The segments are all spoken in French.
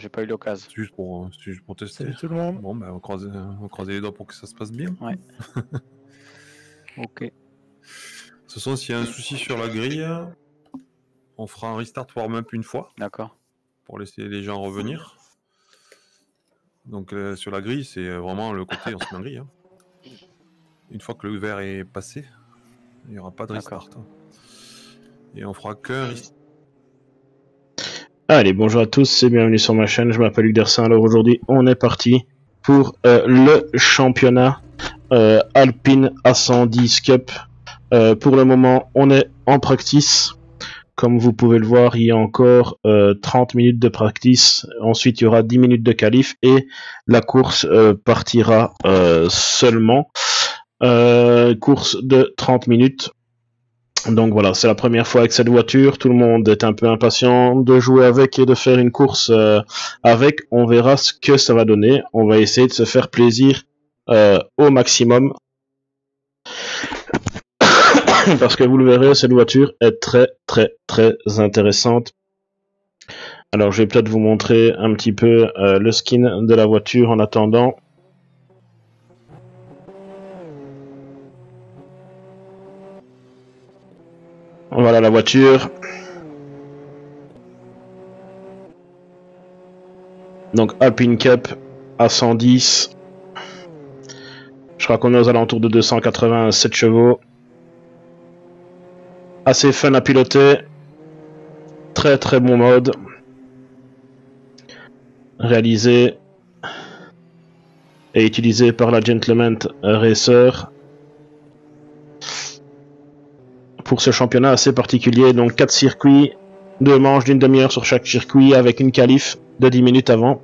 j'ai pas eu l'occasion. C'est juste pour tester. Salut tout le monde. Bon, bah, on va croiser les doigts pour que ça se passe bien. Ouais. Ok. De toute façon, s'il y a un souci sur la grille, on fera un restart warm-up une fois. D'accord. Pour laisser les gens revenir. Donc sur la grille, c'est vraiment le côté on se met en grille. Hein. Une fois que le verre est passé, il n'y aura pas de restart. Hein. Et on fera qu'un restart. Allez, bonjour à tous et bienvenue sur ma chaîne, je m'appelle Luc Dersin. Alors aujourd'hui, on est parti pour le championnat Alpine A110 Cup. Pour le moment, on est en practice. Comme vous pouvez le voir, il y a encore 30 minutes de practice. Ensuite, il y aura 10 minutes de qualif et la course partira seulement. Course de 30 minutes. Donc voilà, c'est la première fois avec cette voiture. Tout le monde est un peu impatient de jouer avec et de faire une course avec. On verra ce que ça va donner. On va essayer de se faire plaisir au maximum. Parce que vous le verrez, cette voiture est très intéressante. Alors je vais peut-être vous montrer un petit peu le skin de la voiture en attendant. Voilà la voiture. Donc Alpine Cup A110. Je crois qu'on est aux alentours de 287 chevaux. Assez fun à piloter. Très bon mode. Réalisé et utilisé par la Gentleman Racer. Pour ce championnat assez particulier, donc 4 circuits, 2 manches d'une demi-heure sur chaque circuit avec une qualif de 10 minutes avant.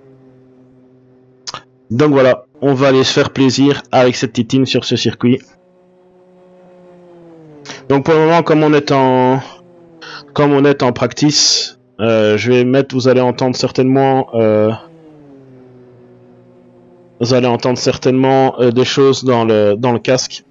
Donc voilà, on va aller se faire plaisir avec cette titine sur ce circuit. Donc pour le moment, comme on est en practice, je vais mettre, vous allez entendre certainement des choses dans le casque.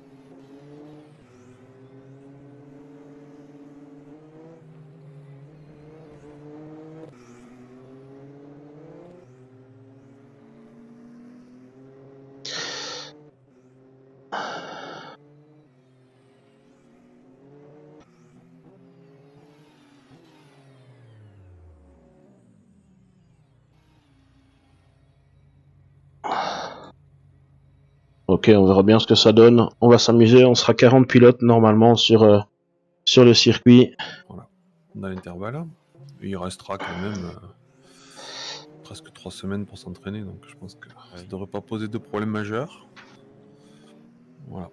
Ok, on verra bien ce que ça donne. On va s'amuser, on sera 40 pilotes normalement sur le circuit. Voilà, on a l'intervalle. Il restera quand même presque 3 semaines pour s'entraîner, donc je pense que ça ne devrait pas poser de problème majeur. Voilà.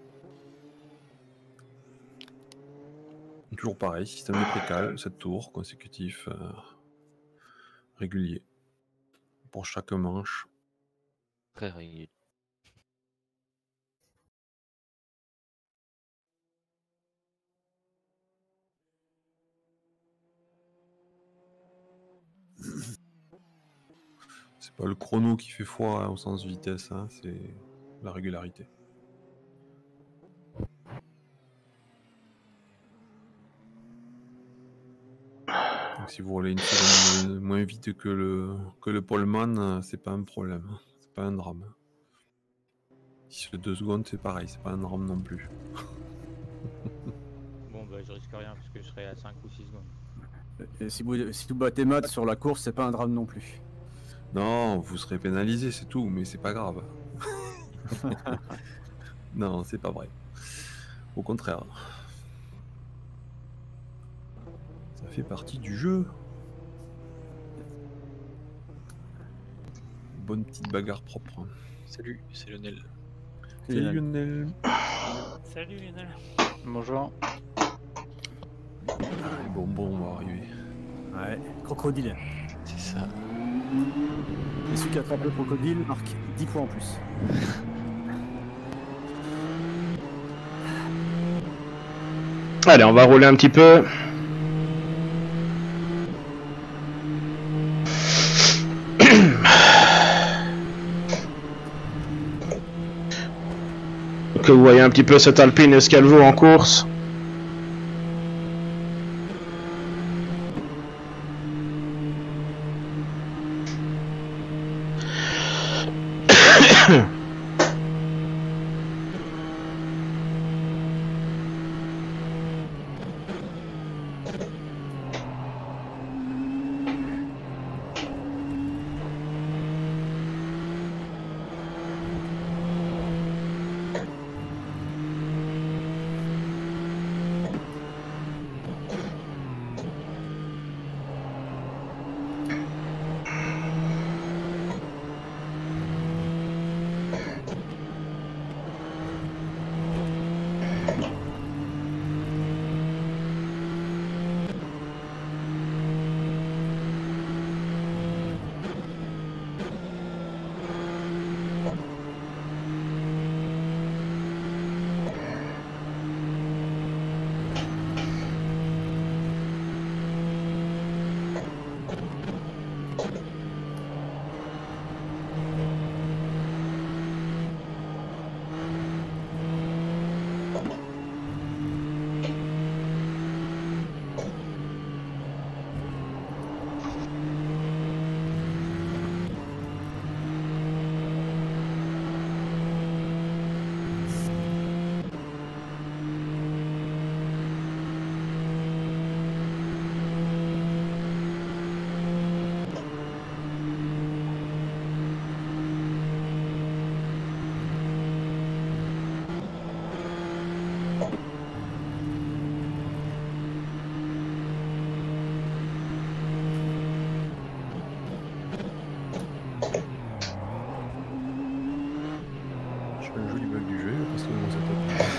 Toujours pareil, système de précal, 7 tours consécutifs réguliers pour chaque manche. Très régulier. C'est pas le chrono qui fait foi au sens vitesse, hein, c'est la régularité. Donc si vous roulez une seconde moins vite que le poleman, c'est pas un problème, c'est pas un drame. Si c'est 2 secondes, c'est pareil, c'est pas un drame non plus. Bon bah je risque rien parce que je serai à 5 ou 6 secondes. Et si vous battez Matt sur la course, c'est pas un drame non plus. Non, vous serez pénalisé, c'est tout, mais c'est pas grave. Non, c'est pas vrai. Au contraire. Ça fait partie du jeu. Bonne petite bagarre propre. Salut, c'est Lionel. Salut Lionel. Salut Lionel. Bonjour. Les bonbons vont arriver. Ouais, crocodile. C'est ça. Et celui qui attrape le crocodile marque 10 points en plus. Allez, on va rouler un petit peu. Que vous voyez un petit peu cette Alpine et ce qu'elle vaut en course. Je fais le jeu du bug du jeu parce que mon setup.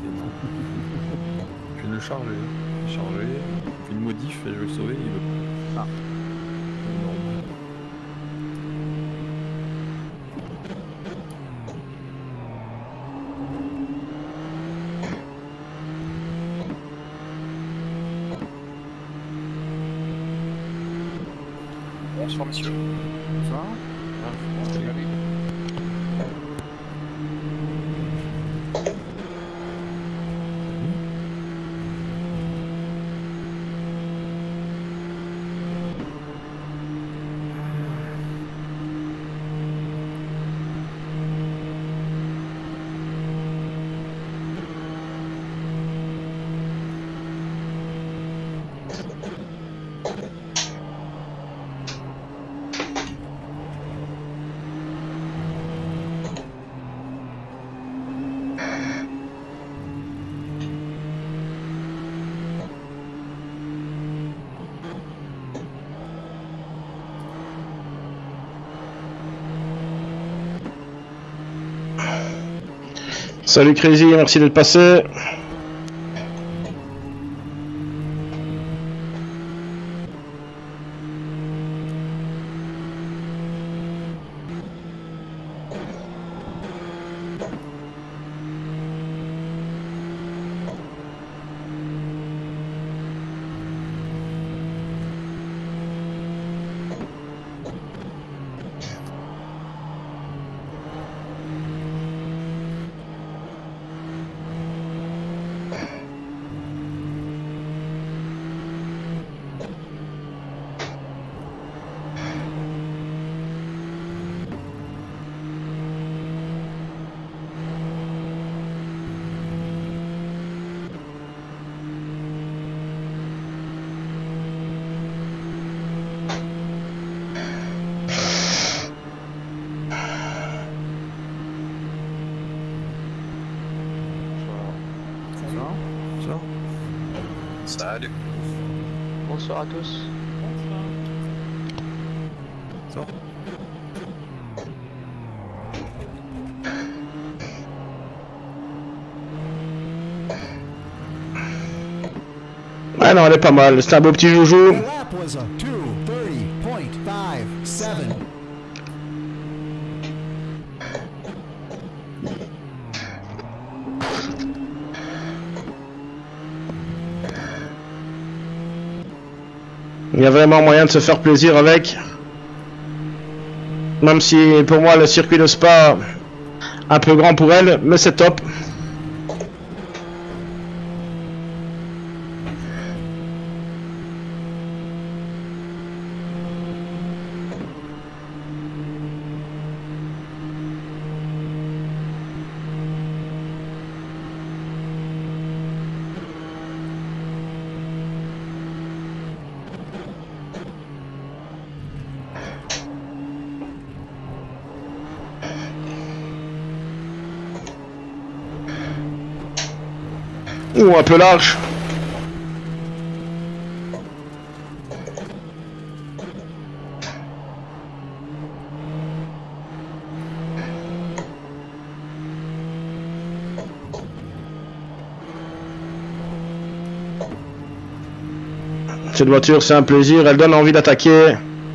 Je viens de le charger. Charger, je fais une modif et je veux le sauver, il veut pas. Ah. Énorme. Bonsoir monsieur. Ça Salut Crazy, merci d'être passé. Salut. Bonsoir à tous. Sors. Ah non, elle est pas mal, c'est un beau petit joujou. The lap was a 2:30.57. Il y a vraiment moyen de se faire plaisir avec. Même si pour moi le circuit de Spa un peu grand pour elle, mais c'est top. Ou un peu large. Cette voiture, c'est un plaisir, elle donne envie d'attaquer.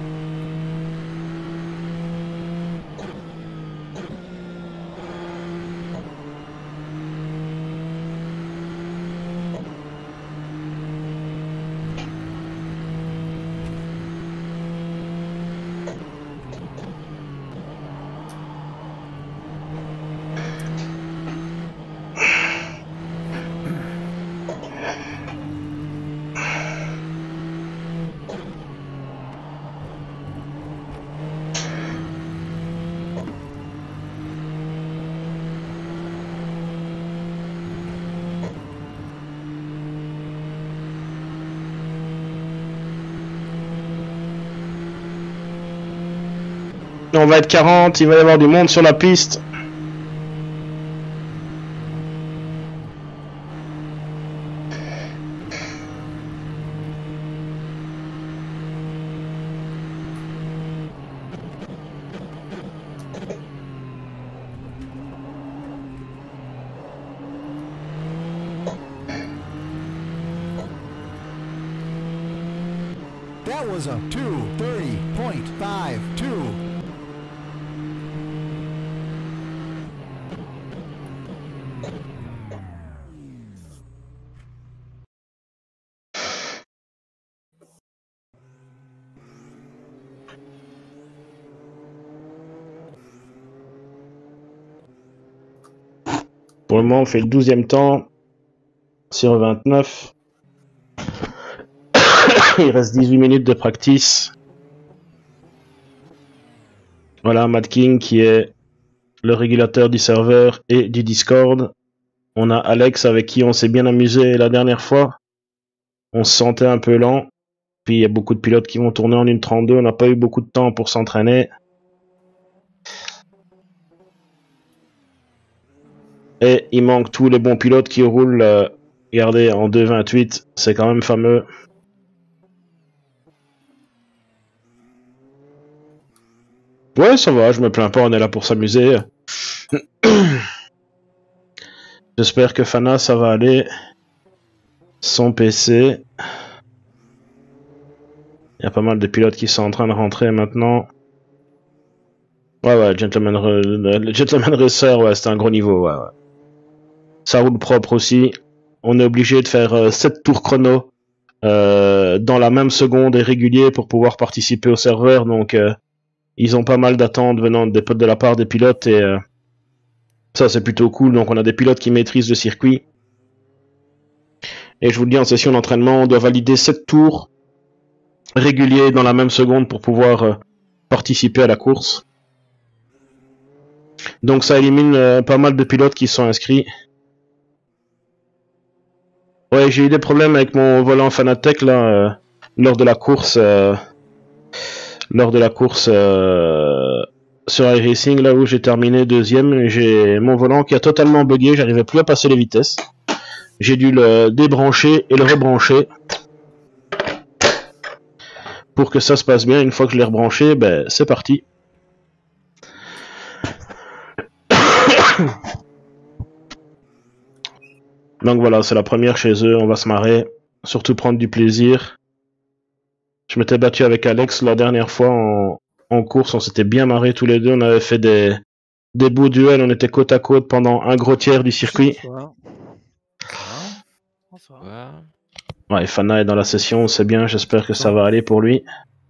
On va être 40, il va y avoir du monde sur la piste. That was a 2:30.52. Pour le moment, on fait le 12e temps sur 29. Il reste 18 minutes de practice. Voilà, Mad King qui est le régulateur du serveur et du Discord. On a Alex avec qui on s'est bien amusé la dernière fois. On se sentait un peu lent. Puis il y a beaucoup de pilotes qui vont tourner en 1.32. On n'a pas eu beaucoup de temps pour s'entraîner. Et il manque tous les bons pilotes qui roulent, regardez, en 2.28, c'est quand même fameux. Ouais, ça va, je me plains pas, on est là pour s'amuser. J'espère que Fana, ça va aller. Son PC. Il y a pas mal de pilotes qui sont en train de rentrer maintenant. Ouais, le Gentleman Racer, ouais, c'est un gros niveau, ouais. Ça roule propre aussi. On est obligé de faire 7 tours chrono dans la même seconde et régulier pour pouvoir participer au serveur. Donc, ils ont pas mal d'attentes venant de la part des pilotes et ça, c'est plutôt cool. Donc, on a des pilotes qui maîtrisent le circuit. Et je vous le dis, en session d'entraînement, on doit valider 7 tours réguliers dans la même seconde pour pouvoir participer à la course. Donc, ça élimine pas mal de pilotes qui sont inscrits. Ouais, j'ai eu des problèmes avec mon volant Fanatec là lors de la course sur iRacing là où j'ai terminé deuxième. J'ai mon volant qui a totalement bugué, j'arrivais plus à passer les vitesses. J'ai dû le débrancher et le rebrancher pour que ça se passe bien. Une fois que je l'ai rebranché, ben c'est parti. Donc voilà, c'est la première chez eux, on va se marrer, surtout prendre du plaisir. Je m'étais battu avec Alex la dernière fois en course, on s'était bien marré tous les deux, on avait fait des beaux duels, on était côte à côte pendant un gros tiers du circuit. Ouais, Fana est dans la session, c'est bien, j'espère que ça va aller pour lui.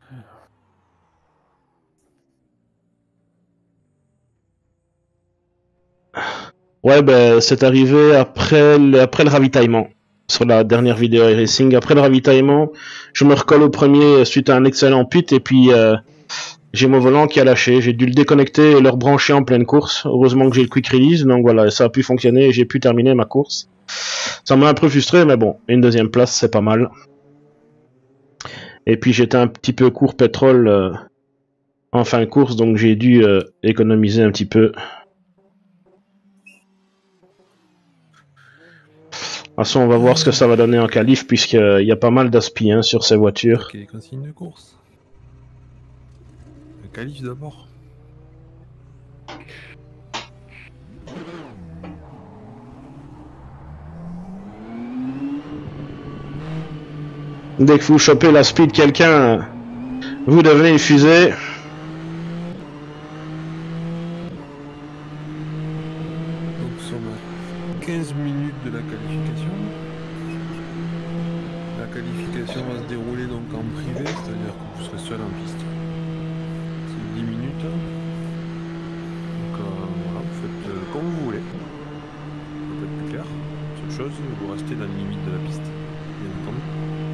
Ouais, ben c'est arrivé après le ravitaillement. Sur la dernière vidéo iRacing, après le ravitaillement, je me recolle au premier suite à un excellent pit et puis j'ai mon volant qui a lâché. J'ai dû le déconnecter et le rebrancher en pleine course. Heureusement que j'ai le quick release, donc voilà, ça a pu fonctionner et j'ai pu terminer ma course. Ça m'a un peu frustré, mais bon, une deuxième place, c'est pas mal. Et puis j'étais un petit peu court pétrole en fin de course, donc j'ai dû économiser un petit peu. toute façon, on va voir ce que ça va donner en qualif, puisqu'il y a pas mal d'aspi hein, sur ces voitures. Ok, les consignes de course. Le qualif d'abord. Dès que vous chopez l'aspi de quelqu'un, vous devenez une fusée. Donc nous sommes à 15 minutes de la qualification. La qualification va se dérouler donc en privé, c'est-à-dire que vous serez seul en piste. C'est 10 minutes. Donc voilà, vous faites comme vous voulez. Ça peut être plus clair. Seule chose, vous restez dans les limites de la piste, bien entendu.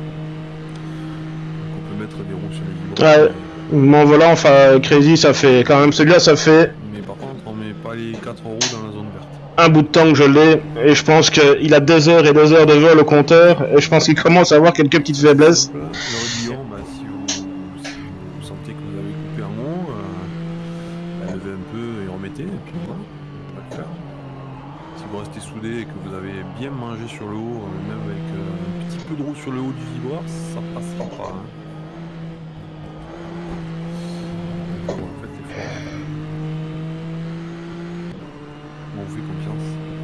Donc on peut mettre des roues sur les vibrants. Ouais. Mon volant, enfin, Crazy, ça fait quand même celui-là, ça fait Mais par contre, on met pas les 4 roues dans la zone verte. un bout de temps que je l'ai, et je pense qu'il a 2 heures et 2 heures de vol au compteur, et je pense qu'il commence à avoir quelques petites faiblesses. Le redillon, bah, si vous sentez que vous avez coupé en haut, levez un peu et remettez, et puis voilà, on va le faire. Si vous restez soudé et que vous avez bien mangé sur le haut, même avec un petit peu de roue sur le haut du vibreur, ça passera pas. Hein. Bon, faites l'effort. On vous fait confiance.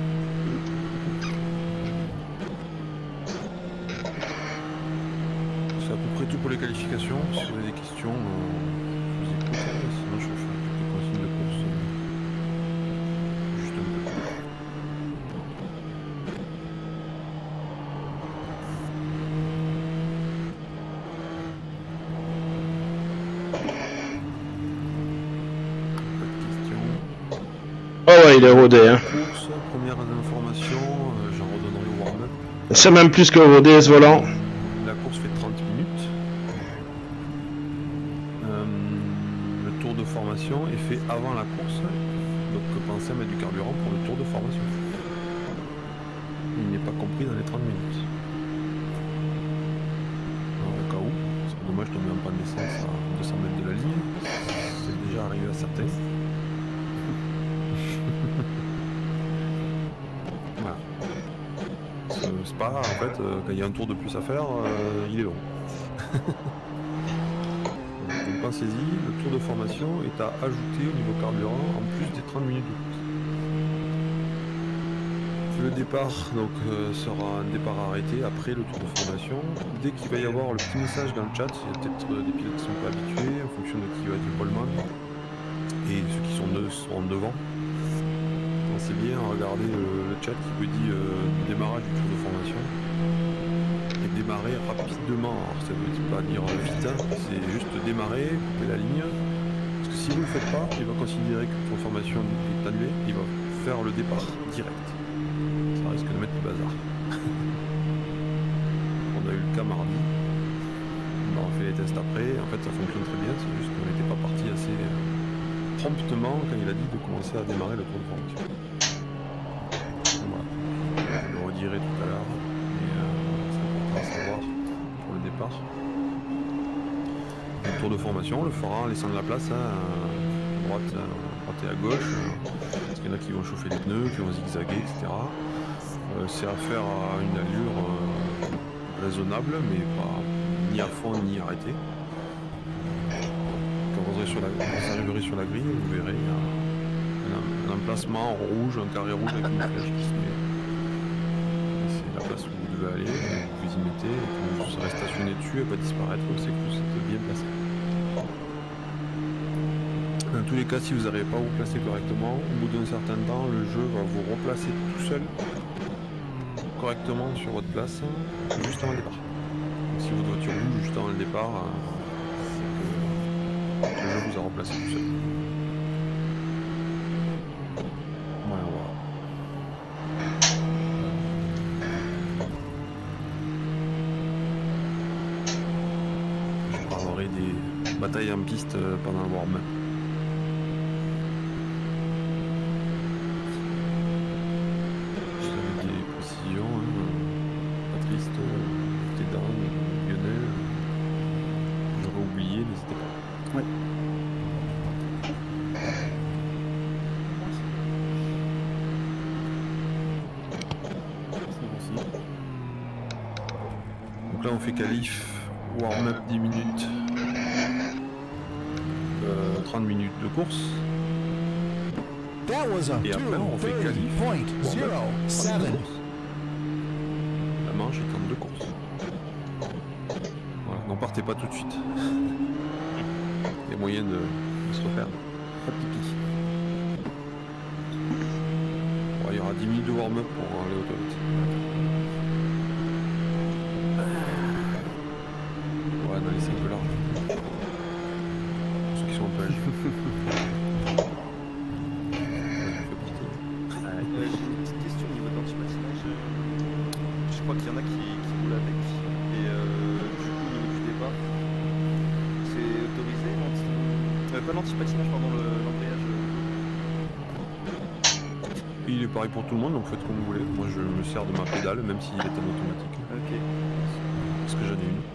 C'est à peu près tout pour les qualifications. Si vous avez des questions, je vous écoute. Sinon, je fais quelques consignes de course. Juste un peu. Pas de questions. Oh ouais, il est rodé, hein. Course, première information, j'en redonnerai au warm-up. C'est même plus que rodé, ce volant. La course fait 30 minutes. Le tour de formation est fait avant la course, donc pensez à mettre du carburant pour le tour de formation. Il n'est pas compris dans les 30 minutes. Alors, au cas où, c'est dommage de tomber en panne d'essence à 200 mètres de la ligne, c'est déjà arrivé à certains. Voilà. C'est pas grave, en fait, quand il y a un tour de plus à faire, il est long. Donc pensez-y, le tour de formation est à ajouter au niveau carburant en plus des 30 minutes de course. Le départ donc, sera un départ arrêté après le tour de formation. Dès qu'il va y avoir le petit message dans le chat, il y a peut-être des pilotes qui ne sont pas habitués en fonction de qui va être le poleman. Et ceux qui sont seront devant. Pensez bien à regarder le chat qui vous dit démarrage du tour de formation. Et démarrer rapidement. Alors ça veut pas dire vite, hein, c'est juste démarrer, couper la ligne. Parce que si vous ne le faites pas, il va considérer que votre formation est annulée, il va faire le départ direct. Ça risque de mettre du bazar. On a eu le cas mardi. On a fait les tests après. En fait ça fonctionne très bien, c'est juste qu'on n'était pas parti assez promptement quand il a dit de commencer à démarrer le tour de formation. Voilà. Je le redirai tout à l'heure. À savoir pour le départ. Le tour de formation, on le fera en laissant de la place hein, à droite et à gauche. Parce qu'il y en a qui vont chauffer les pneus, qui vont zigzaguer, etc. C'est à faire à une allure raisonnable, mais pas ni à fond ni arrêté. Quand vous arriverez sur la grille, vous verrez il y a un emplacement rouge, un carré rouge avec une flèche qui se met. C'est la place où vous devez aller, vous y mettez, et quand vous serez stationné dessus, elle va disparaître, c'est que vous êtes bien placé. Dans tous les cas, si vous n'arrivez pas à vous placer correctement, au bout d'un certain temps, le jeu va vous replacer tout seul, correctement sur votre place, juste avant le départ. Donc, si votre voiture bouge juste avant le départ, c'est que le jeu vous a replacé tout seul. Voilà, voilà. Je parlerai des batailles en piste pendant le warm-up. Si vous avez des précisions, hein, Patrice, Tédan, Lionel, j'aurais oublié, n'hésitez pas. Ouais. C'est bon aussi. là on fait qualif, warm-up 10 minutes, 30 minutes de course. Et après on fait qualif, warm-up, 30 minutes de course. La manche est en 2 courses. Voilà, n'en partez pas tout de suite. Il y a moyen de se refaire. Pas de pipi. Bon, il y aura 10 minutes de warm-up pour aller aux toilettes. Ouais, non, laissez un peu large. Pour ceux qui sont un peu âgés. J'ai une petite question au niveau de l'anti-patinage. Je crois qu'il y en a qui roulent avec. Et du coup, au niveau du départ, c'est autorisé pas l'anti-patinage, pardon, l'embrayage. Il est pareil pour tout le monde, donc faites comme vous voulez. Moi je me sers de ma pédale, même s'il est en automatique. Ok. Parce que j'en ai une.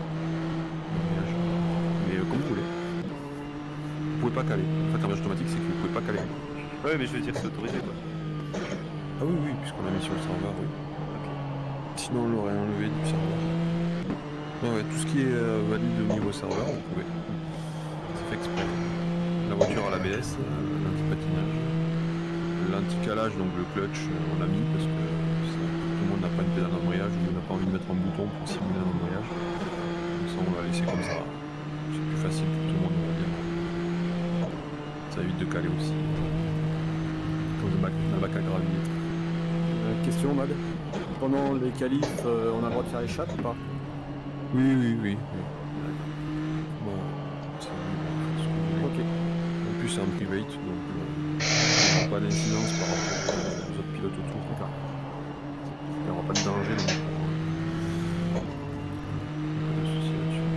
Mais comme vous voulez. Vous pouvez pas caler. En fait, l'embrayage automatique, c'est que vous pouvez pas caler. Ouais, mais je veux dire, c'est autorisé quoi. Ah oui, oui, puisqu'on l'a mis sur le serveur, oui. Sinon, on l'aurait enlevé du serveur. Ouais, ouais, tout ce qui est valide au niveau serveur, vous pouvez. C'est fait exprès. La voiture à l'ABS, l'anti-patinage. L'anti-calage, donc le clutch, on l'a mis parce que tout le monde n'a pas une pédale d'embrayage ou n'a pas envie de mettre un bouton pour simuler un embrayage. Donc ça, on va laisser comme ça. C'est plus facile pour tout le monde, on va dire. Ça évite de caler aussi. Comme le bac à gravier. Question, Mad. Pendant les qualifs, on a le droit de faire les chats ou pas? Oui, oui, oui. Bon, c'est ce que vous voulez. Ok. En plus, c'est un private, donc pas d'incidence par rapport aux autres pilotes autour. Il n'y aura pas de danger, donc pas de soucis là-dessus.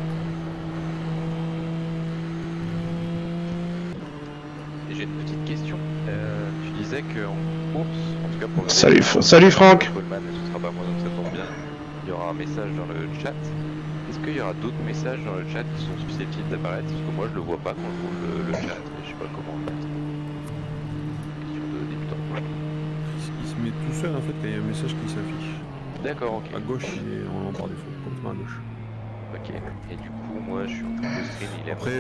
Et j'ai une petite question. Tu disais qu'en course, en tout cas pour le Salut Franck. Coleman, ce sera pas moi donc ça tombe bien. Il y aura un message dans le chat. Est-ce qu'il y aura d'autres messages dans le chat qui sont susceptibles d'apparaître? Parce que moi je le vois pas quand je roule le chat et je sais pas comment en fait. Question de débutant. Il se met tout seul en fait quand il y a un message qui s'affiche. D'accord, ok. À gauche, il est en par défaut, complètement à gauche. Ok. Et du coup, moi je suis en train de stream, il est Après,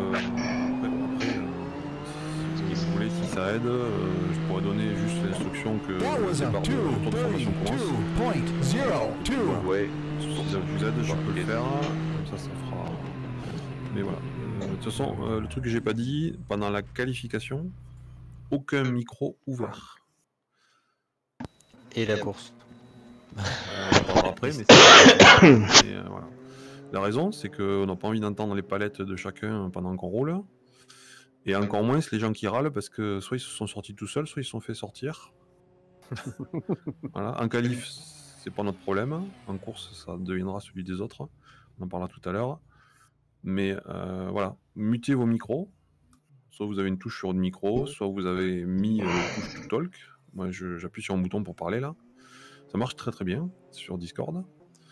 si vous voulez, si ça aide, je pourrais donner juste l'instruction que le départ de tour de formation commence. Ouais. Si ça vous aide, je peux le faire, comme ça fera. Mais voilà. De toute façon, le truc que j'ai pas dit, pendant la qualification, aucun micro ouvert. Et la course. On en parlera après, mais c'est. Voilà. La raison, c'est qu'on n'a pas envie d'entendre les palettes de chacun pendant qu'on roule. Et encore moins les gens qui râlent parce que soit ils se sont sortis tout seuls, soit ils se sont fait sortir. Voilà. En qualif, c'est pas notre problème. En course, ça deviendra celui des autres. On en parlera tout à l'heure. Mais voilà, mutez vos micros. Soit vous avez une touche sur le micro, soit vous avez mis push to talk. Moi, j'appuie sur un bouton pour parler là. Ça marche très très bien sur Discord.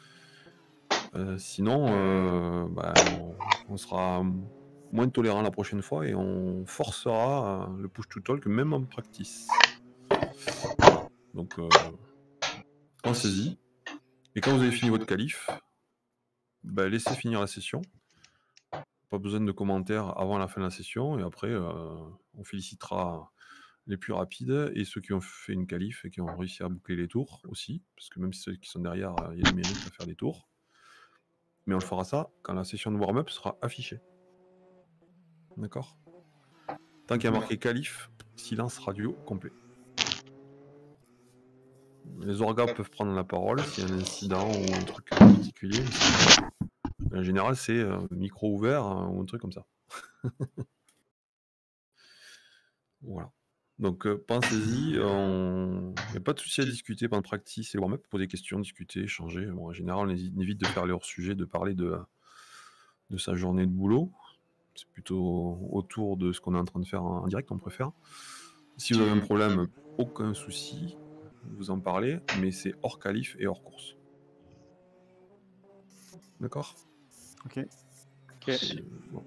Sinon, on sera moins tolérant la prochaine fois et on forcera le push to talk même en practice. Donc pensez-y. Et quand vous avez fini votre qualif, laissez finir la session. Pas besoin de commentaires avant la fin de la session et après on félicitera les plus rapides et ceux qui ont fait une qualif et qui ont réussi à boucler les tours aussi, parce que même ceux qui sont derrière, il y a des mérites à faire des tours. Mais on le fera ça quand la session de warm-up sera affichée. D'accord? Tant qu'il y a marqué qualif, silence radio complet. Les orgas peuvent prendre la parole s'il y a un incident ou un truc particulier. En général, c'est micro ouvert ou un truc comme ça. Voilà. Donc pensez-y, il n'y a pas de souci à discuter pendant practice et warm-up, poser des questions, discuter, échanger. Bon, en général, on évite de faire les hors-sujets, de parler de sa journée de boulot. C'est plutôt autour de ce qu'on est en train de faire en direct, on préfère. Si vous avez un problème, aucun souci, vous en parlez, mais c'est hors qualif et hors course. D'accord? Ok. Bon.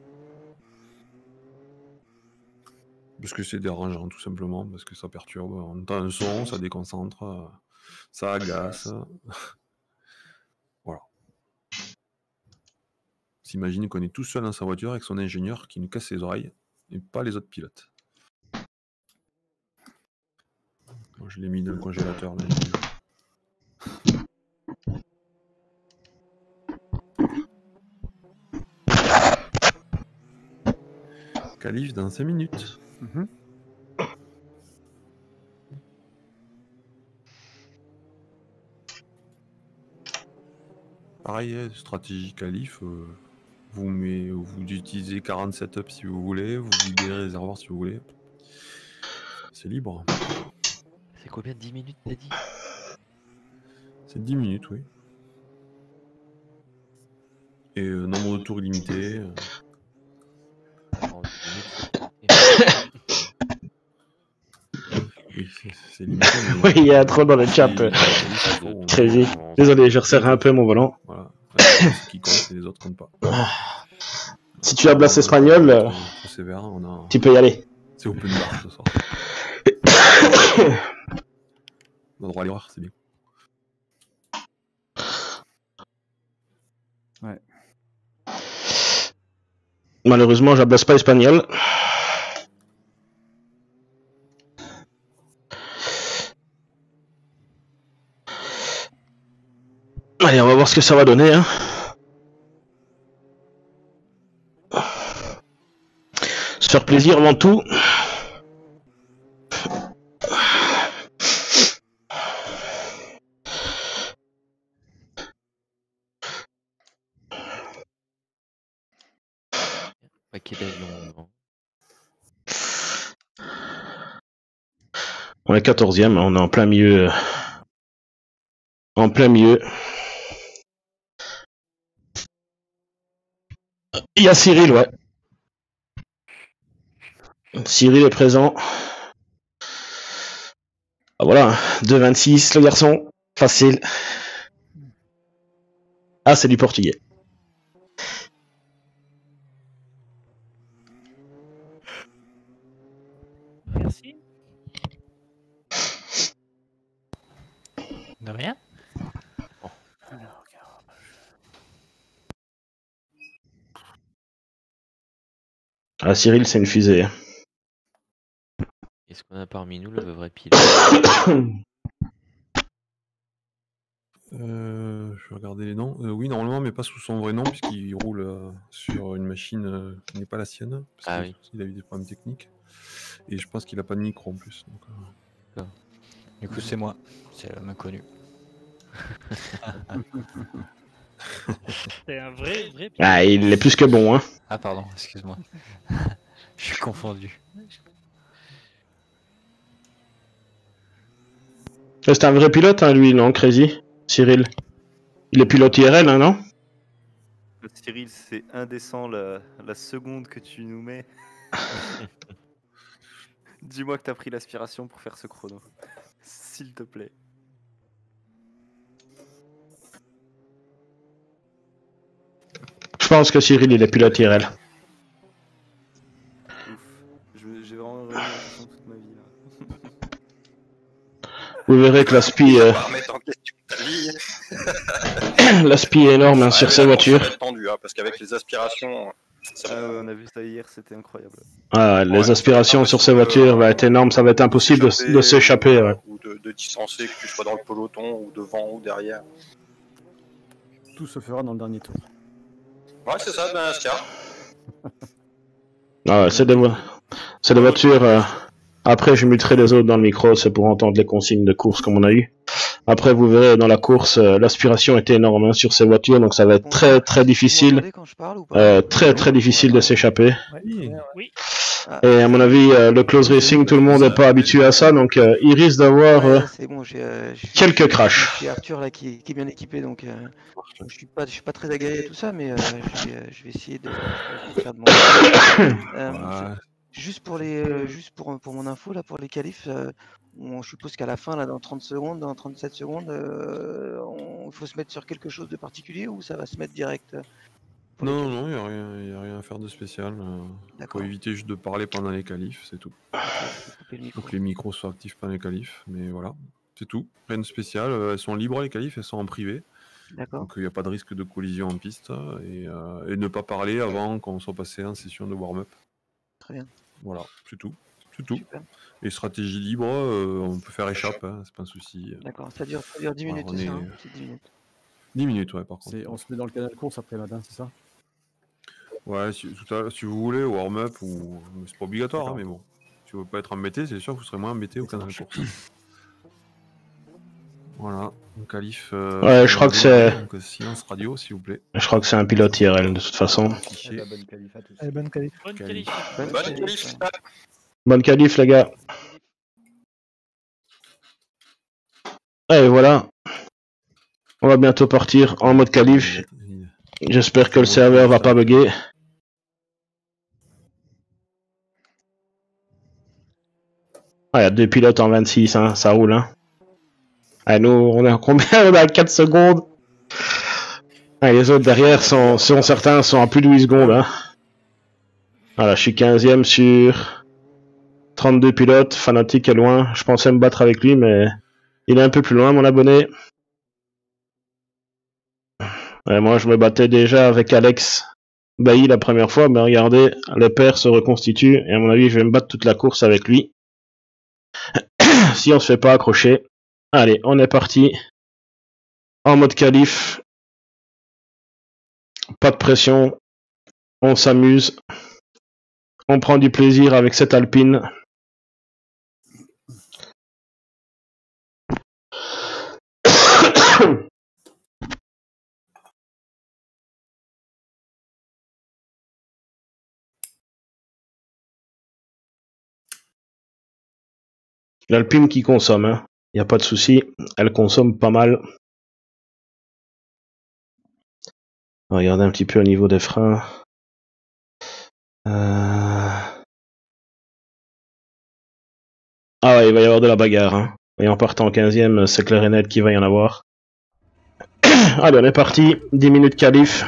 Parce que c'est dérangeant, tout simplement, parce que ça perturbe. On entend un son, ça déconcentre, ça agace. Voilà. s'imagine qu'on est tout seul dans sa voiture avec son ingénieur qui nous casse les oreilles et pas les autres pilotes. Moi, je l'ai mis dans le congélateur. L'ingénieur. Qualif dans 5 minutes. Pareil, stratégie qualif, vous utilisez 40 setups si vous voulez, vous videz les réservoirs si vous voulez. C'est libre. C'est combien 10 minutes t'as dit? C'est 10 minutes, oui. Et nombre de tours illimité. Oui, c'est limité. Oui, il y a trop dans le chat. Crazy. Désolé, je resserre un peu mon volant. Voilà. Ce qui compte, et les autres comptent pas. Si tu as Blas espagnol, tu peux y aller. C'est open bar ce soir. On a droit à l'erreur, c'est bien. Ouais. Malheureusement, j'ablasse pas espagnol. Allez, on va voir ce que ça va donner. Hein. Se faire plaisir avant tout. Paquet d'avions. On est 14e, on est en plein milieu. En plein milieu. Il y a Cyril, ouais. Cyril est présent. Ah, voilà, 2,26 le garçon. Facile. Ah, c'est du portugais. Merci. De rien. Bon. Ah, Cyril, c'est une fusée. Est-ce qu'on a parmi nous le vrai pilote? Je vais regarder les noms. Oui, normalement, mais pas sous son vrai nom, puisqu'il roule sur une machine qui n'est pas la sienne. Parce qu'il a eu des problèmes techniques. Et je pense qu'il n'a pas de micro en plus. Donc, Du coup, c'est moi. C'est l'homme inconnu. C'est un vrai pilote. Ah, il est plus que bon, hein. Ah, pardon, excuse-moi. Je suis confondu. C'est un vrai pilote, hein, lui, non, Crazy? Cyril. Il est pilote IRL, hein, non? Cyril, c'est indécent la seconde que tu nous mets. Dis-moi que t'as pris l'aspiration pour faire ce chrono. S'il te plaît. Je pense que Cyril, il est pilote IRL. Ouf. J'ai vraiment remis l'impression toute ma vie là. Vous verrez que l'aspi l'aspi est énorme hein, sur ces voitures. Tendu, hein, parce qu'avec les aspirations, on a vu ça hier, c'était incroyable. Ah, les aspirations sur ces voitures va être énorme, ça va être impossible de s'échapper. Ouais. Ou de distancer, que tu sois dans le peloton, ou devant, ou derrière. Tout se fera dans le dernier tour. Ouais, c'est ça, ben, Scar. Ah, c'est des voitures. Après, je muterai les autres dans le micro, c'est pour entendre les consignes de course comme on a eu. Après, vous verrez, dans la course, l'aspiration est énorme hein, sur ces voitures, donc ça va être très très difficile. Très difficile de s'échapper. Oui. Et à mon avis, le close racing, tout le monde n'est pas habitué à ça, donc il risque d'avoir quelques crashs. J'ai Arthur là qui est bien équipé, donc je suis pas très aguerri à tout ça, mais je vais essayer de faire de mon juste pour mon info là pour les qualifs, je suppose qu'à la fin là dans 30 secondes, dans 37 secondes, il faut se mettre sur quelque chose de particulier ou ça va se mettre direct? Non, il n'y a rien à faire de spécial. Il faut éviter juste de parler pendant les qualifs, c'est tout. Il faut que les micros soient actifs pendant les qualifs, mais voilà, c'est tout. Rien de spécial, elles sont libres les qualifs, elles sont en privé. D'accord. Donc il n'y a pas de risque de collision en piste et ne pas parler avant qu'on soit passé en session de warm-up. Très bien. Voilà, c'est tout. C'est tout. Super. Et stratégie libre, on peut faire échappe, hein, c'est pas un souci. D'accord, ça dure 10 minutes, Voilà, c'est ça hein c'est 10 minutes. 10 minutes, ouais, par contre. On se met dans le canal course après matin, c'est ça? Ouais, si vous voulez, warm-up, ou c'est pas obligatoire, hein, mais bon. Si vous ne voulez pas être embêté, c'est sûr que vous serez moins embêté au canal course. Voilà, donc qualif. Ouais, je crois que c'est. Donc silence radio, s'il vous plaît. Je crois que c'est un pilote IRL de toute façon. Bonne qualif à tous. Allez, bonne qualif. Bonne qualif. Bonne qualif. Bonne qualif, les gars. Et voilà. On va bientôt partir en mode qualif. J'espère que le serveur va pas bugger. Ah, il y a 2 pilotes en 26, hein, ça roule. Hein. Ah, nous, on est à combien? On est à 4 secondes. Ah, les autres derrière, certains sont à plus de 8 secondes. Hein. Voilà, je suis 15ème sur 32 pilotes. Fanatic est loin. Je pensais me battre avec lui, mais il est un peu plus loin, mon abonné. Ouais, moi, je me battais déjà avec Alex Bailly la première fois, mais regardez, le père se reconstitue, et à mon avis, je vais me battre toute la course avec lui. Si on se fait pas accrocher. Allez, on est parti. En mode qualif. Pas de pression. On s'amuse. On prend du plaisir avec cette Alpine. L'Alpine qui consomme, hein. Y a pas de souci. Elle consomme pas mal. On va regarder un petit peu au niveau des freins. Ah ouais, il va y avoir de la bagarre. Hein. Et en partant en 15ème, c'est clair et net qu'il va y en avoir. Allez, on est parti. 10 minutes qualif.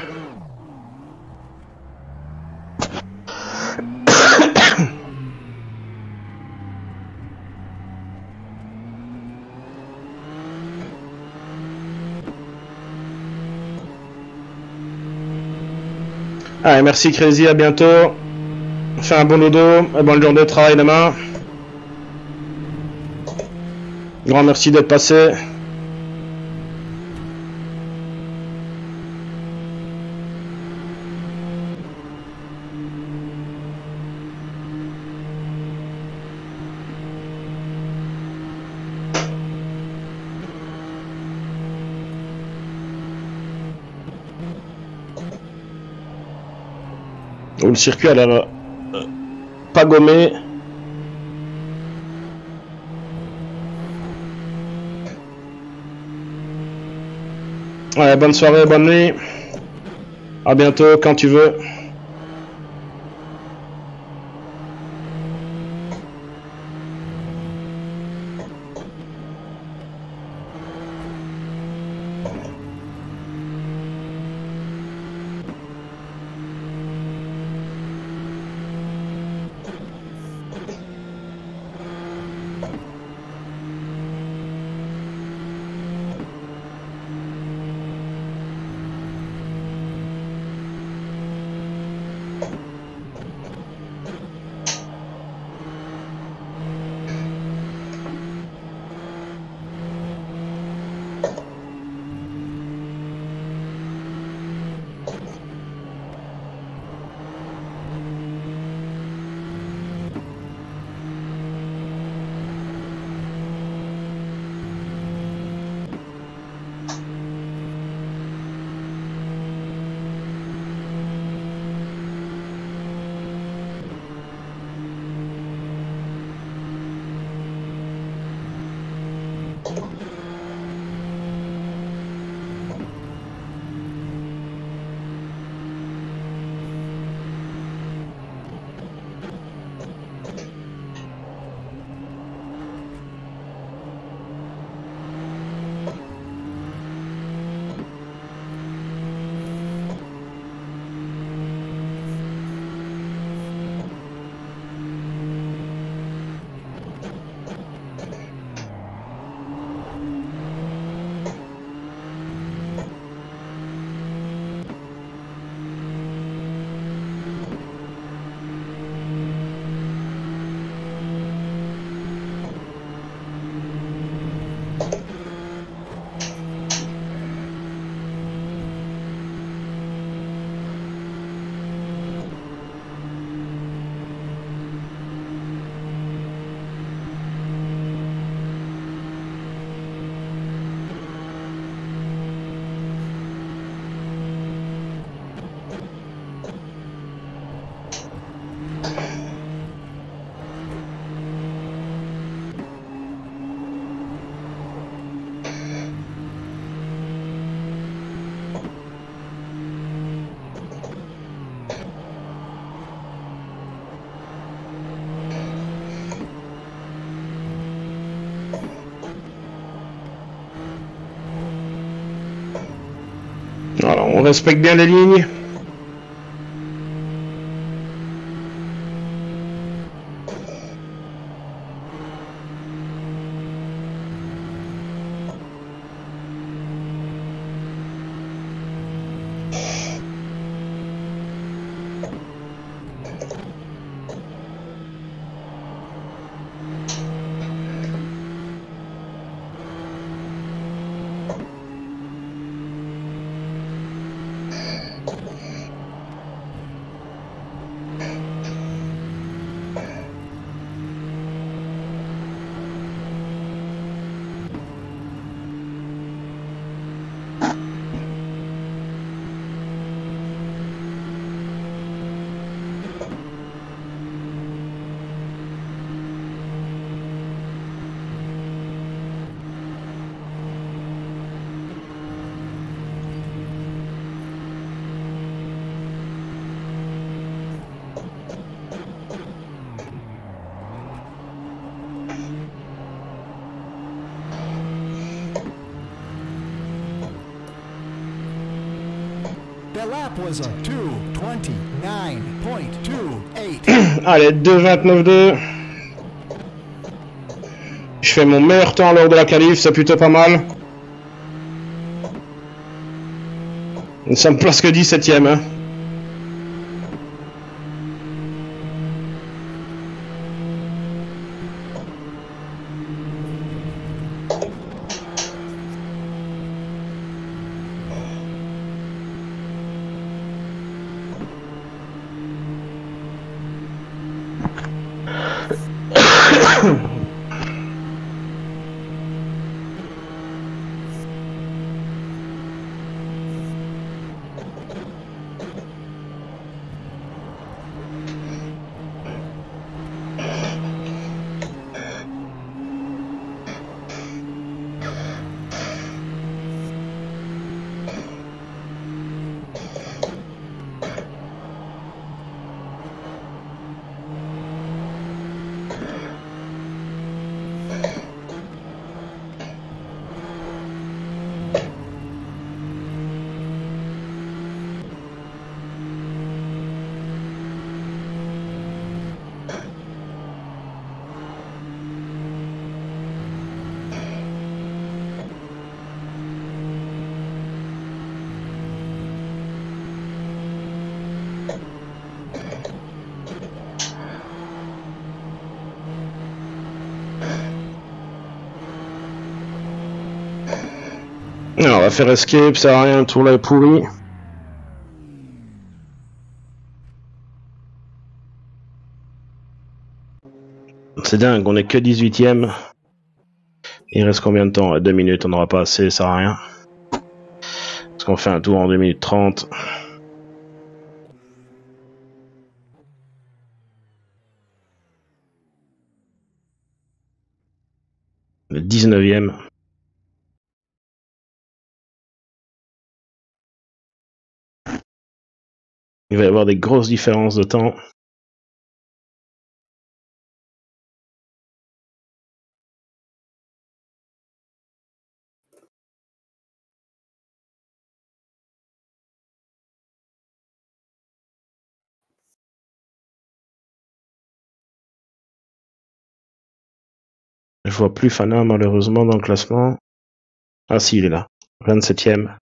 Allez, merci Crazy, à bientôt. Fais un bon dodo, et bonne journée de travail demain. Grand merci d'être passé. Le circuit a l'air pas gommé. Ouais, bonne soirée, bonne nuit. À bientôt quand tu veux. On respecte bien les lignes. That lap was a 2:29.28. Allez, 2:29.2. Je fais mon meilleur temps lors de la qualif, c'est plutôt pas mal. Nous sommes presque 17ème. Hein. Alors, on va faire escape, ça sert à rien, le tour là est pourri. C'est dingue, on est que 18ème. Il reste combien de temps? 2 minutes, on n'aura pas assez, ça sert à rien. Parce qu'on fait un tour en 2 minutes 30. Le 19ème. Il va y avoir des grosses différences de temps. Je vois plus Fana malheureusement dans le classement. Ah si, il est là. 27ème.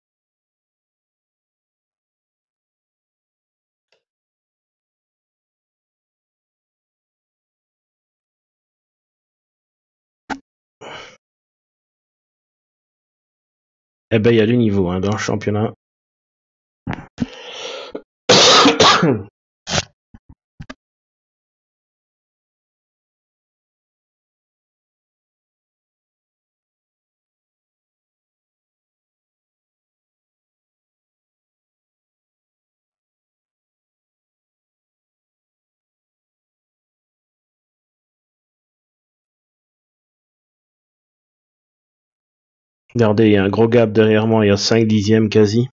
Eh ben, il y a du niveau hein, dans le championnat. Regardez, il y a un gros gap derrière moi, il y a 5 dixièmes quasi.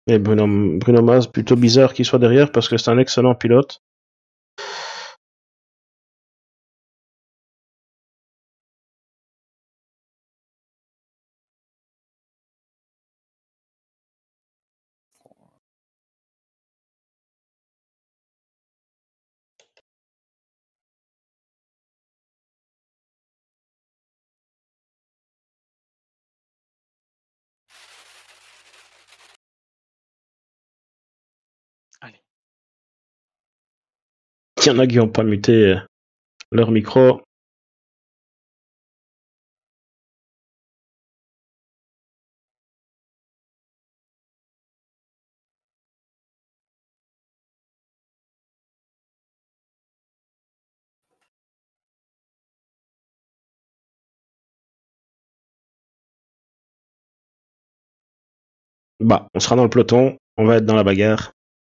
Et Bruno Maz, plutôt bizarre qu'il soit derrière parce que c'est un excellent pilote. Allez. Il y en a qui n'ont pas muté leur micro. Bah, on sera dans le peloton, on va être dans la bagarre.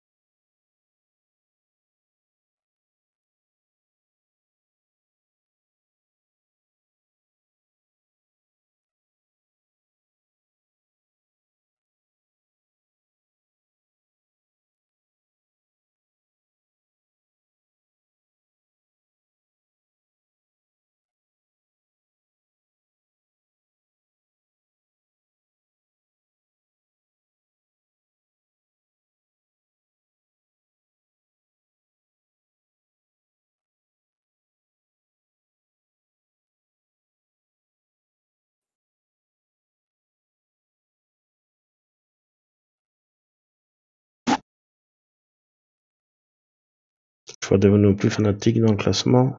Je vais devenir plus fanatique dans le classement.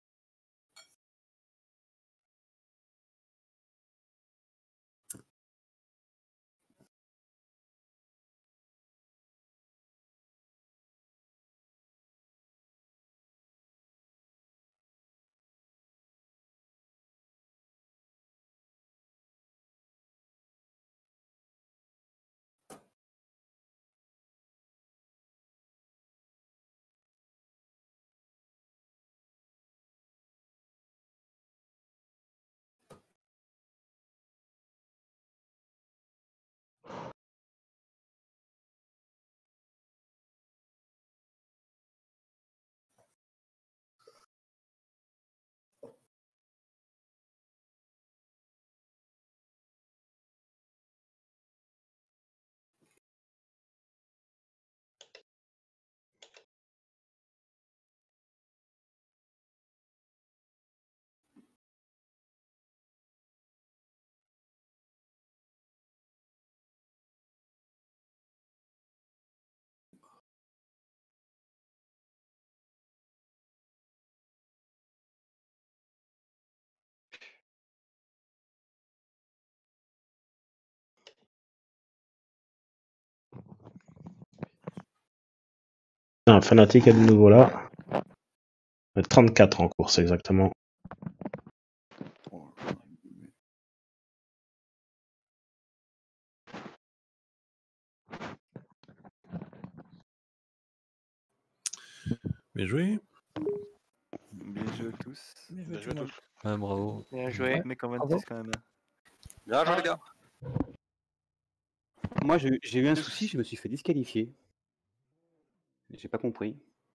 Un fanatique est de nouveau là. 34 en course exactement. Bien joué. Bien joué à tous. Bien joué à tous. Ouais, bravo. Bien joué. Mec en 26 quand même. Bien joué les gars. Moi, j'ai eu un souci, je me suis fait disqualifier. J'ai pas compris.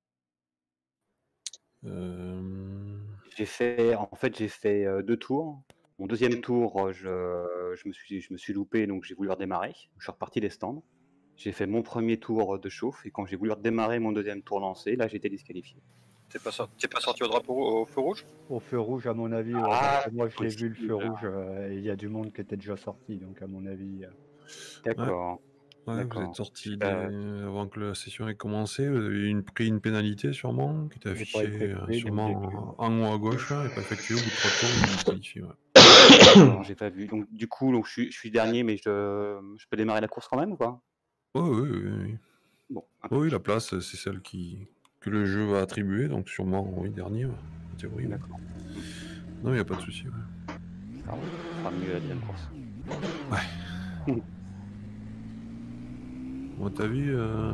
J'ai fait 2 tours. Mon deuxième tour, je me suis loupé, donc j'ai voulu redémarrer. Je suis reparti des stands. J'ai fait mon premier tour de chauffe et quand j'ai voulu redémarrer mon deuxième tour lancé, là j'ai été disqualifié. T'es pas sorti au drapeau au feu rouge? Au feu rouge, à mon avis, ouais, parce que moi je l'ai vu le feu rouge, et il y a du monde qui était déjà sorti, donc à mon avis. D'accord. Ouais, vous D'accord. êtes sorti avant que la session ait commencé, vous avez pris une pénalité sûrement, qui était J'ai pas affichée effectué, sûrement en haut à gauche, là, et pas effectuée au bout de 3 tours, vous êtes disqualifié. Ouais. Non, j'ai pas vu. Donc du coup, je suis dernier, mais je peux démarrer la course quand même ou pas? Oui. Bon. Oui, la place, c'est celle que le jeu va attribuer, donc sûrement, oui, dernier, en théorie. D'accord. Non, il n'y a pas de souci. Ouais. Ça sera mieux la deuxième course. Ouais. Bon, t'as vu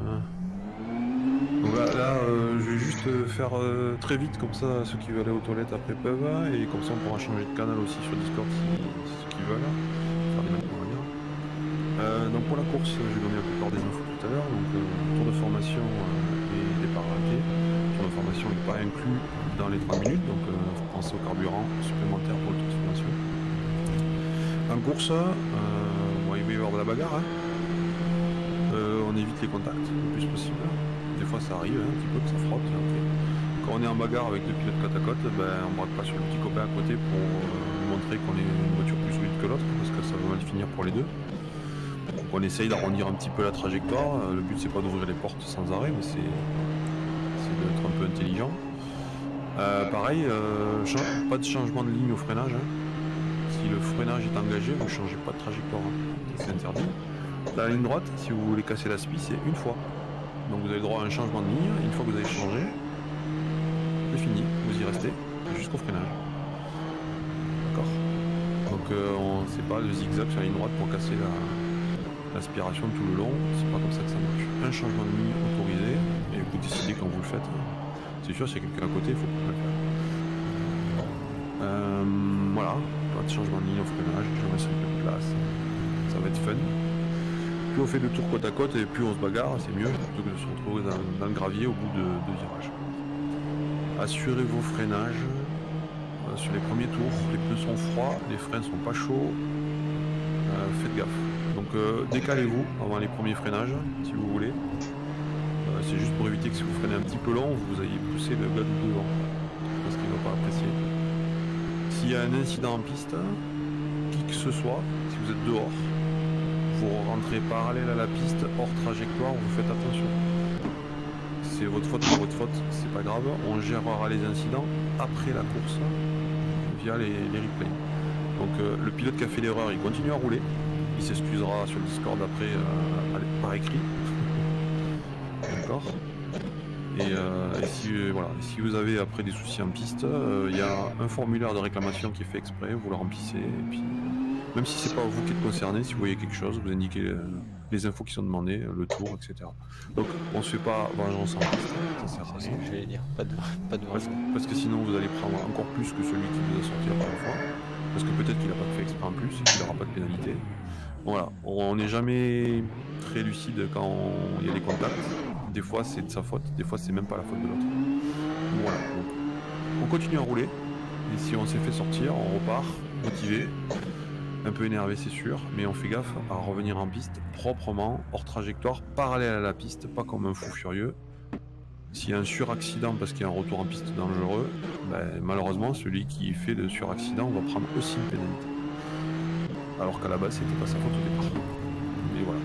donc là, je vais juste faire très vite, comme ça, ceux qui veulent aller aux toilettes après peuvent, et comme ça on pourra changer de canal aussi sur Discord si ceux qui veulent, faire des mêmes, on va dire. Donc pour la course, j'ai donné la plupart des infos tout à l'heure. Donc tour de formation et départ raté. Le tour de formation n'est pas inclus dans les 3 minutes, donc pensez au carburant supplémentaire pour le tour de formation. En course, bon, il va y avoir de la bagarre. Hein. On évite les contacts le plus possible. Des fois ça arrive un petit peu que ça frotte. Okay. Quand on est en bagarre avec deux pilotes côte à côte, ben, on ne braque pas sur le petit copain à côté pour lui montrer qu'on est une voiture plus solide que l'autre, parce que ça va mal finir pour les deux. Donc on essaye d'arrondir un petit peu la trajectoire. Le but c'est pas d'ouvrir les portes sans arrêt, mais c'est d'être un peu intelligent. Pareil, pas de changement de ligne au freinage. Hein. Si le freinage est engagé, vous ne changez pas de trajectoire. Hein. C'est interdit. La ligne droite, si vous voulez casser la spie, c'est une fois. Donc vous avez le droit à un changement de ligne. Une fois que vous avez changé, c'est fini. Vous y restez jusqu'au freinage. D'accord. Donc c'est pas le zigzag sur la ligne droite pour casser l'aspiration tout le long. C'est pas comme ça que ça marche. Un changement de ligne autorisé et vous décidez quand vous le faites. C'est sûr, s'il y a quelqu'un à côté, il faut pas le faire. Voilà, pas de changement de ligne au freinage, je laisse un peu de place. Ça va être fun. Plus on fait de tours côte à côte et plus on se bagarre, c'est mieux plutôt que de se retrouver dans le gravier au bout de virages. Assurez vos freinages. Sur les premiers tours, les pneus sont froids, les freins sont pas chauds. Faites gaffe. Donc décalez-vous avant les premiers freinages si vous voulez. C'est juste pour éviter que si vous freinez un petit peu long, vous ayez poussé le gars de devant. Parce qu'il ne va pas apprécier. S'il y a un incident en piste, qui que ce soit, si vous êtes dehors, vous rentrez parallèle à la piste, hors trajectoire, vous faites attention. C'est votre faute, pas votre faute, c'est pas grave. On gérera les incidents après la course via les replays. Donc le pilote qui a fait l'erreur, il continue à rouler. Il s'excusera sur le Discord après par écrit. D'accord. Et si vous avez après des soucis en piste, il y a un formulaire de réclamation qui est fait exprès, vous le remplissez, et puis même si c'est pas vous qui êtes concerné, si vous voyez quelque chose, vous indiquez les infos qui sont demandées, le tour, etc. Donc on se fait pas vengeance en piste, ça sert à rien. J'allais dire, pas de vengeance. Parce que sinon vous allez prendre encore plus que celui qui vous a sorti la première fois, parce que peut-être qu'il n'a pas fait exprès en plus et qu'il n'aura pas de pénalité. Voilà, on n'est jamais très lucide quand il y a des contacts. Des fois c'est de sa faute, des fois c'est même pas la faute de l'autre. Voilà, donc on continue à rouler, et si on s'est fait sortir, on repart, motivé, un peu énervé c'est sûr, mais on fait gaffe à revenir en piste proprement, hors trajectoire, parallèle à la piste, pas comme un fou furieux. S'il y a un suraccident parce qu'il y a un retour en piste dangereux, ben, malheureusement celui qui fait le suraccident va prendre aussi une pénalité. Alors qu'à la base c'était pas sa faute au départ. Mais voilà.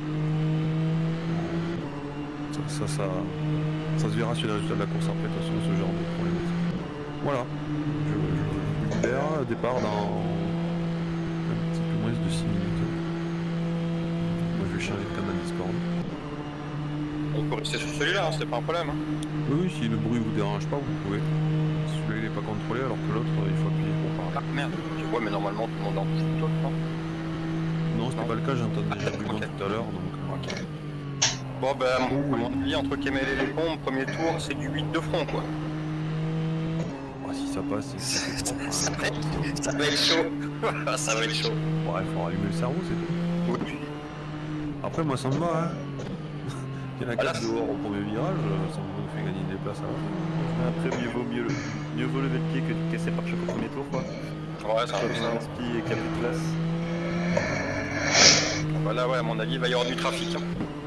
Ça se verra sur les résultats de la course après, de toute façon, ce genre de problème. Voilà. Je vous libère, départ dans un petit peu moins de 6 minutes. Moi je vais changer de canal Discord. On peut rester sur celui-là, hein, c'est pas un problème. Hein. Oui, si le bruit vous dérange pas, vous pouvez. Celui-là il est pas contrôlé alors que l'autre il faut appuyer pour parler. Ah merde, tu vois, mais normalement tout le monde en touche plutôt, non? Non, c'était pas le cas, j'entends déjà du monde tout à l'heure, donc... Okay. Bon ben, à mon avis, entre Kemel et les bombes, premier tour, c'est du 8 de front, quoi. Oh, si ça passe, ça va être chaud. Ça va être chaud. Ouais, il faut allumer le cerveau, c'est tout. Oui. Après, moi, ça me va, hein. Il y en a 4 dehors au premier virage, ça me fait gagner des places à la fin. Après, mieux vaut lever le pied que de casser par choc au premier tour, quoi. Ouais, c'est un peu ça. Et qu'il y a plus de place. Bah là, ouais, à mon avis, il va y avoir du trafic. Hein.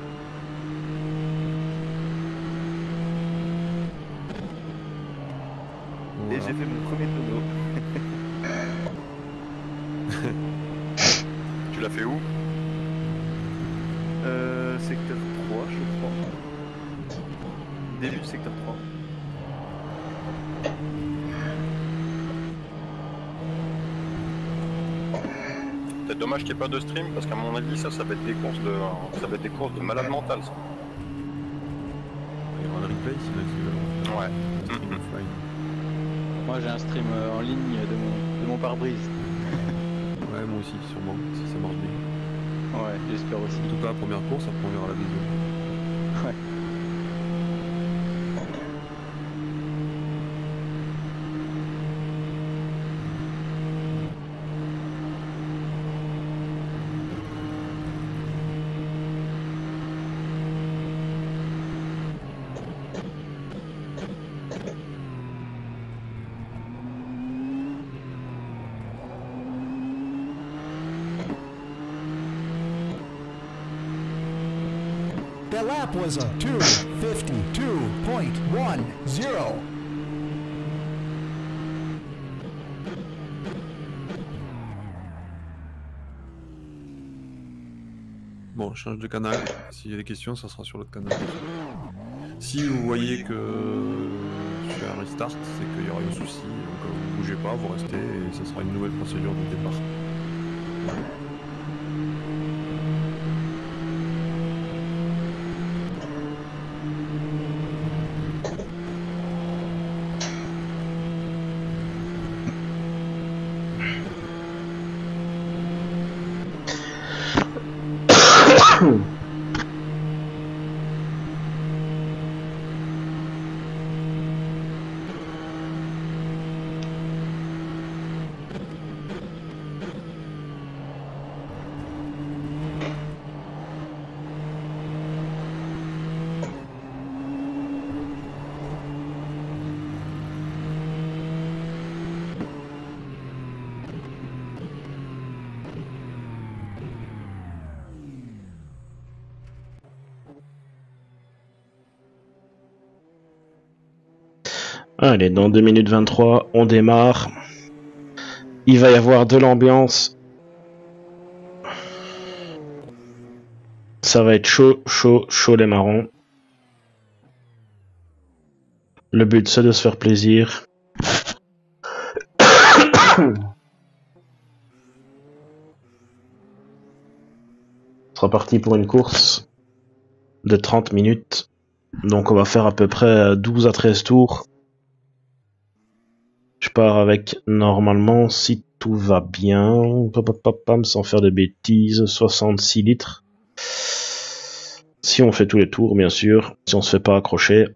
Et j'ai fait mon premier tonneau. Tu l'as fait où? Secteur 3, je crois. Début de secteur 3. C'est dommage qu'il n'y ait pas de stream parce qu'à mon avis ça va être des courses de malade mental ça. Il y aura le replay si ouais. Moi j'ai un stream en ligne de mon pare-brise. Ouais, moi aussi sûrement, si ça marche bien. Ouais, j'espère aussi. En tout cas la première course, après on verra la deuxième. Ouais. lap was a 2:52.10. Bon, je change de canal. S'il y a des questions, ça sera sur l'autre canal. Si vous voyez que je fais un restart, c'est qu'il y aura un souci. Donc vous bougez pas, vous restez et ce sera une nouvelle procédure de départ. Allez, dans 2 minutes 23, on démarre. Il va y avoir de l'ambiance. Ça va être chaud, chaud, chaud les marrons. Le but, c'est de se faire plaisir. Ce sera parti pour une course de 30 minutes. Donc on va faire à peu près 12 à 13 tours. Je pars avec, normalement, si tout va bien, sans faire de bêtises, 66 litres. Si on fait tous les tours, bien sûr, si on se fait pas accrocher.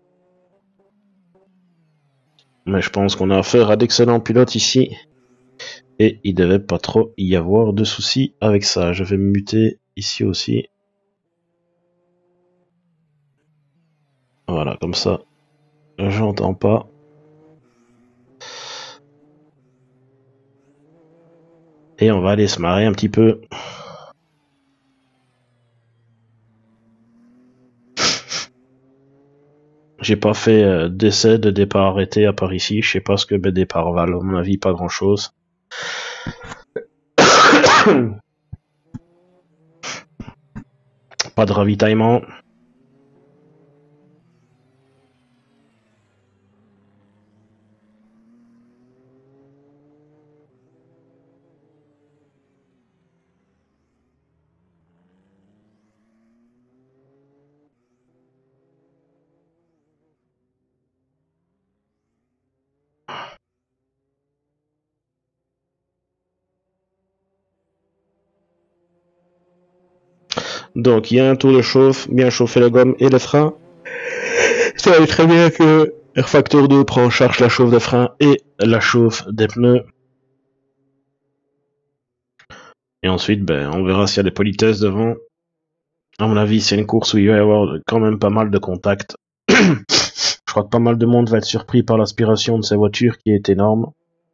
Mais je pense qu'on a affaire à d'excellents pilotes ici. Et il devait pas trop y avoir de soucis avec ça. Je vais me muter ici aussi. Voilà, comme ça, j'entends pas. Et on va aller se marrer un petit peu. J'ai pas fait d'essai de départ arrêté à part ici. Je sais pas ce que mes départs valent. À mon avis, pas grand chose. Pas de ravitaillement. Donc il y a un tour de chauffe, bien chauffer la gomme et les freins. Ça va être très bien que Air Factor 2 prend en charge la chauffe des freins et la chauffe des pneus. Et ensuite, ben, on verra s'il y a des politesses devant. À mon avis, c'est une course où il va y avoir quand même pas mal de contacts. Je crois que pas mal de monde va être surpris par l'aspiration de ces voitures qui est énorme.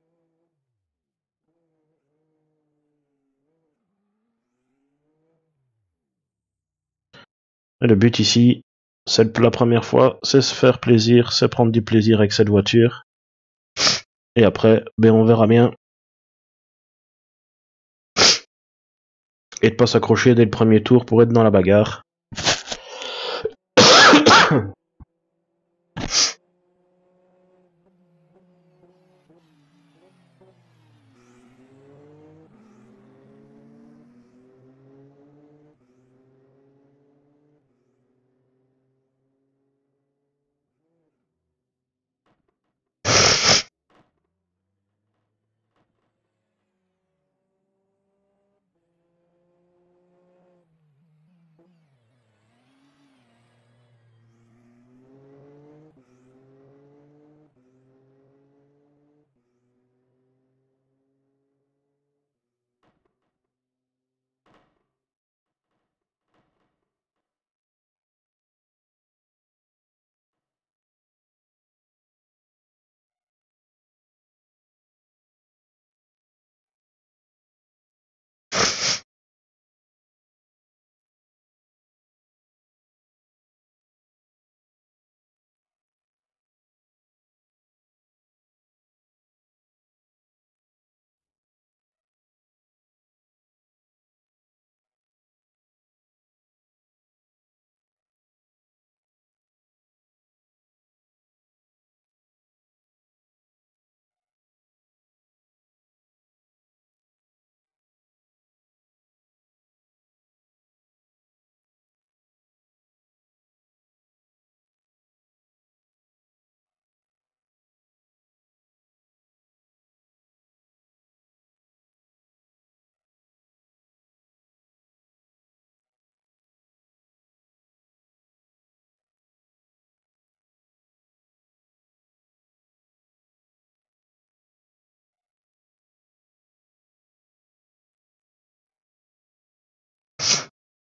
Et le but ici, c'est la première fois, c'est se faire plaisir, c'est prendre du plaisir avec cette voiture. Et après, ben on verra bien. Et de pas s'accrocher dès le premier tour pour être dans la bagarre.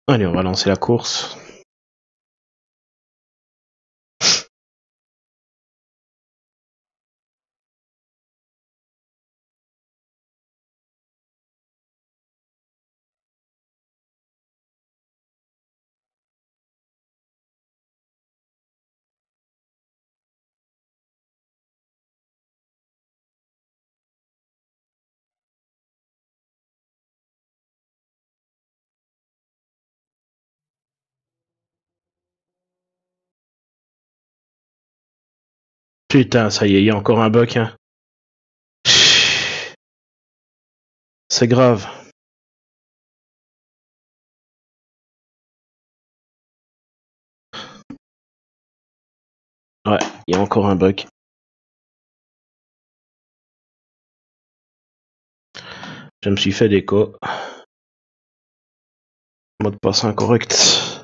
Allez, on va lancer la course. Putain, ça y est, il y a encore un bug. Hein. C'est grave. Ouais, il y a encore un bug. Je me suis fait déco. Mot de passe incorrect.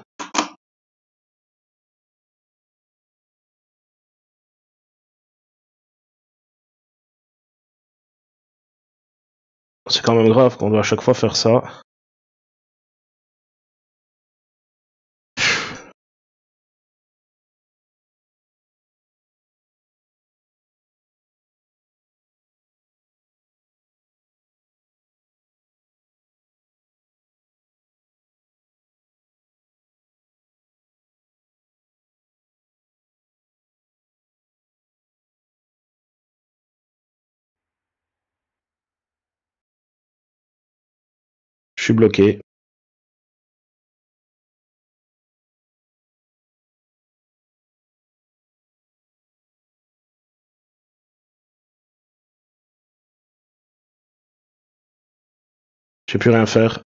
C'est quand même grave qu'on doit à chaque fois faire ça. Je suis bloqué. Je sais plus rien faire.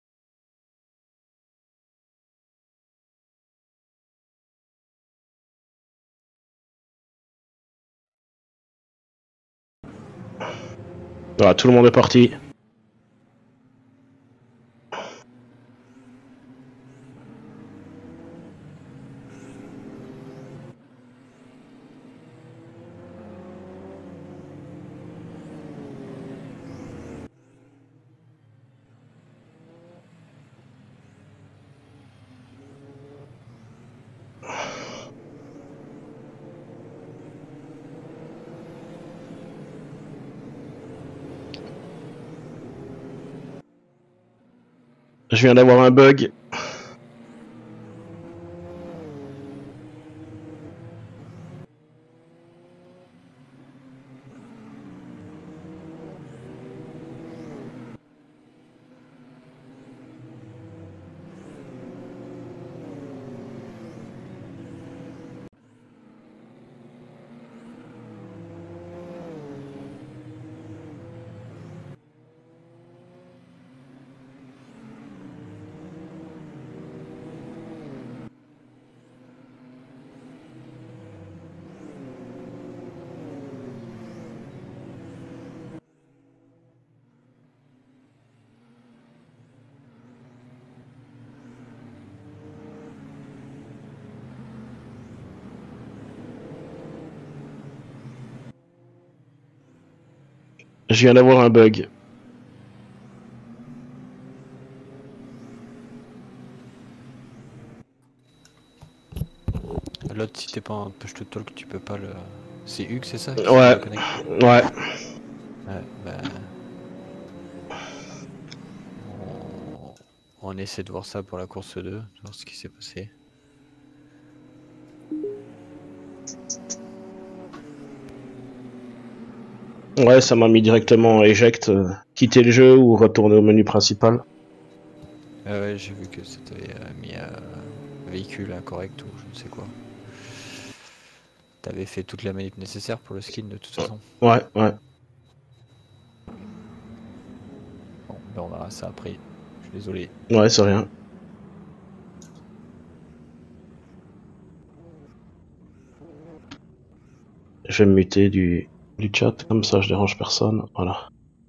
Voilà, tout le monde est parti. Je viens d'avoir un bug. Je viens d'avoir un bug. L'autre, si t'es pas un push to talk, tu peux pas le. C'est Hugues, c'est ça? Ouais. Ouais. Ouais, bah. On essaie de voir ça pour la course 2, voir ce qui s'est passé. Ouais, ça m'a mis directement eject, quitter le jeu ou retourner au menu principal. Ouais, j'ai vu que c'était mis véhicule incorrect ou je ne sais quoi. T'avais fait toute la manip nécessaire pour le skin de toute façon. Ouais, ouais. Bon, ben on verra ça après. Je suis désolé. Ouais, c'est rien. Je vais me muter du chat, comme ça je dérange personne. Voilà.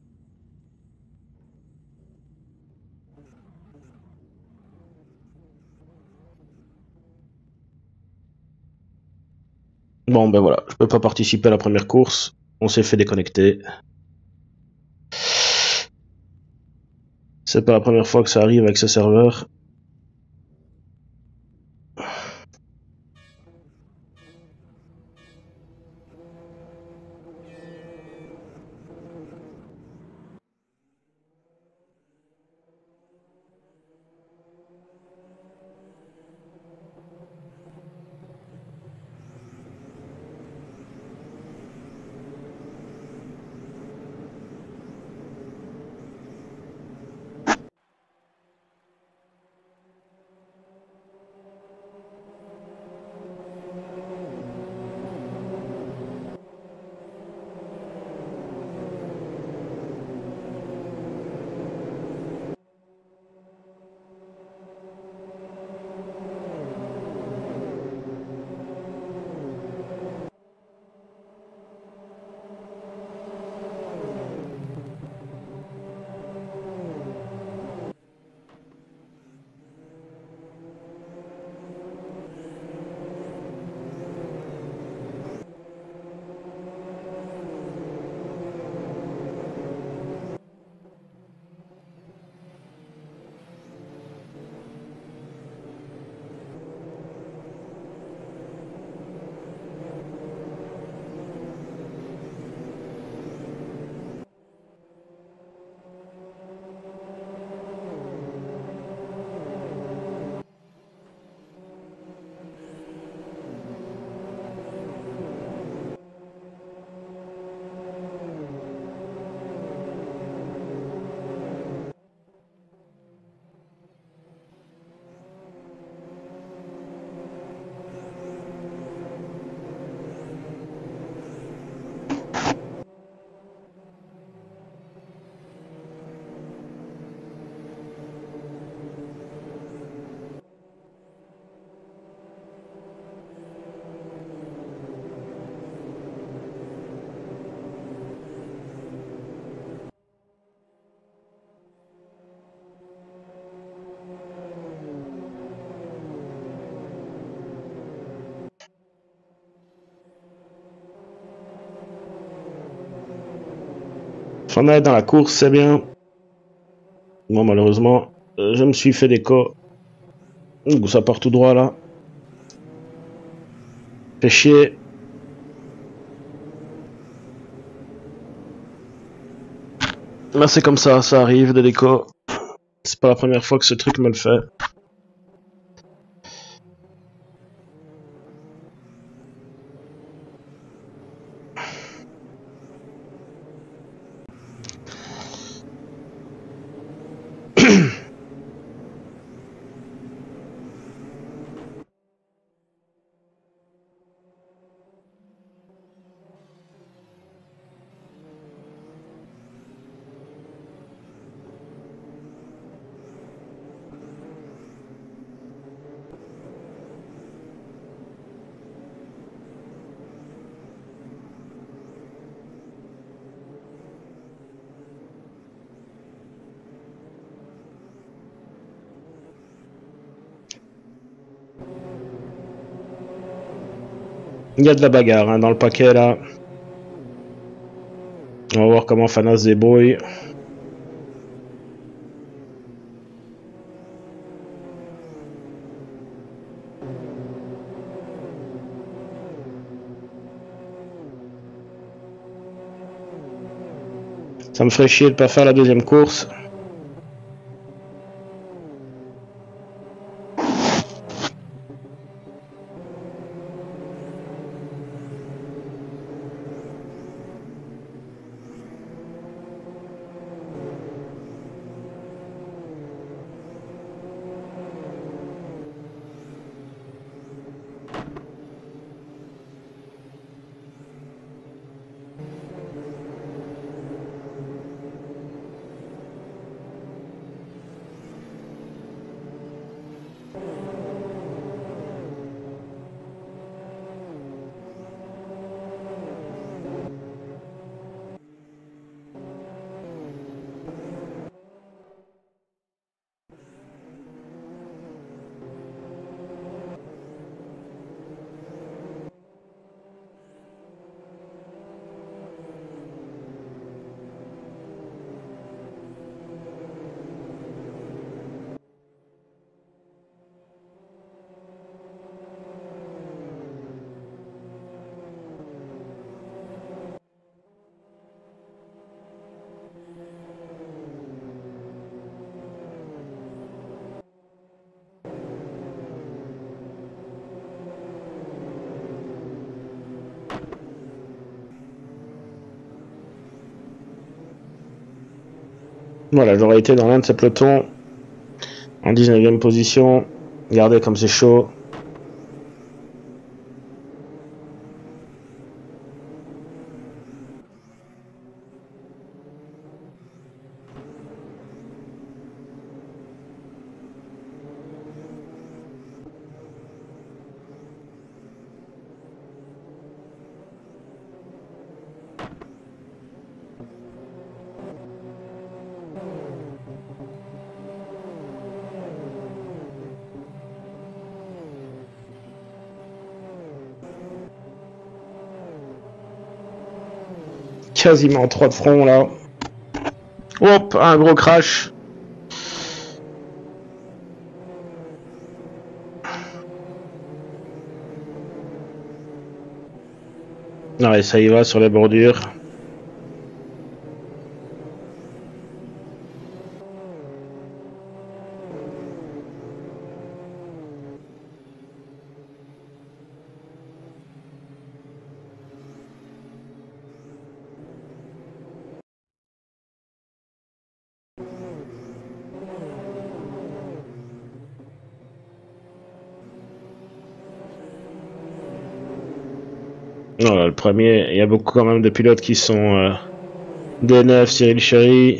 Bon, ben voilà, je peux pas participer à la première course. On s'est fait déconnecter. C'est pas la première fois que ça arrive avec ce serveur. Fana est dans la course, c'est bien. Bon, malheureusement, je me suis fait déco. Ouh, ça part tout droit là. Fait chier. Mais c'est comme ça arrive de déco. C'est pas la première fois que ce truc me le fait. Il y a de la bagarre hein, dans le paquet là. On va voir comment Fana se débrouille. Ça me ferait chier de pas faire la deuxième course. Voilà, j'aurais été dans l'un de ces pelotons en 19e position. Regardez comme c'est chaud. Quasiment 3 de front là. Hop, un gros crash. Ouais, ça y va sur les bordures. Voilà, le premier, il y a beaucoup quand même de pilotes qui sont D9, Cyril Chéry.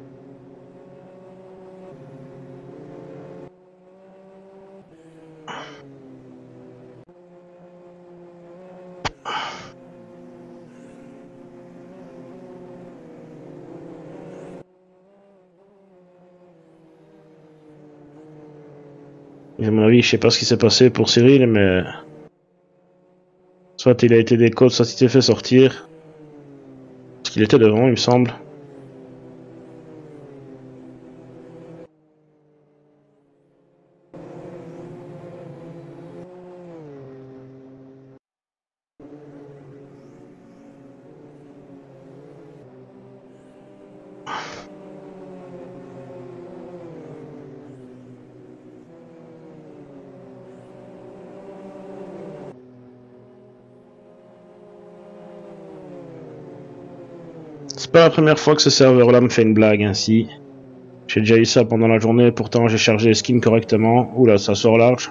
À mon avis, je sais pas ce qui s'est passé pour Cyril, mais soit il a été déco, soit il s'est fait sortir. Parce qu'il était devant, il me semble. C'est pas la première fois que ce serveur-là me fait une blague ainsi. J'ai déjà eu ça pendant la journée, pourtant j'ai chargé les skins correctement. Oula, ça sort large.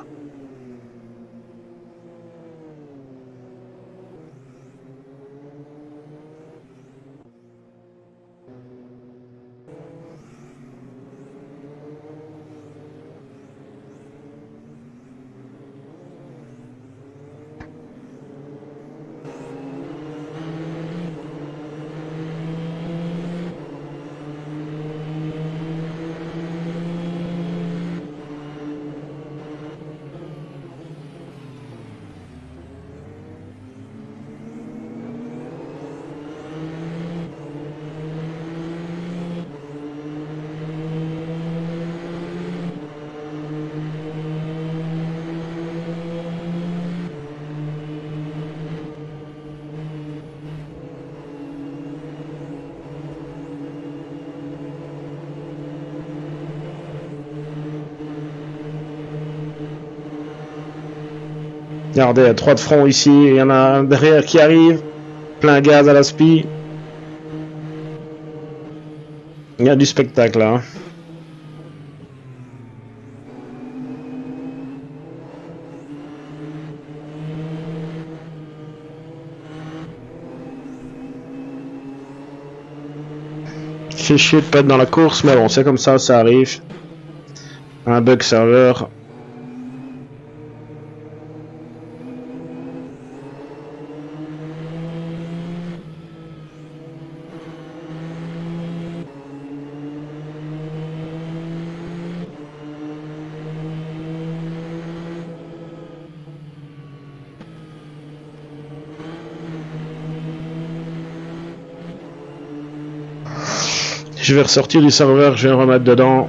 Regardez, il y a 3 de front ici, il y en a un derrière qui arrive. Plein gaz à la spi. Il y a du spectacle là. Hein. Fait chier de pas être dans la course, mais bon, c'est comme ça arrive. Un bug serveur. Je vais ressortir du serveur, je vais me remettre dedans.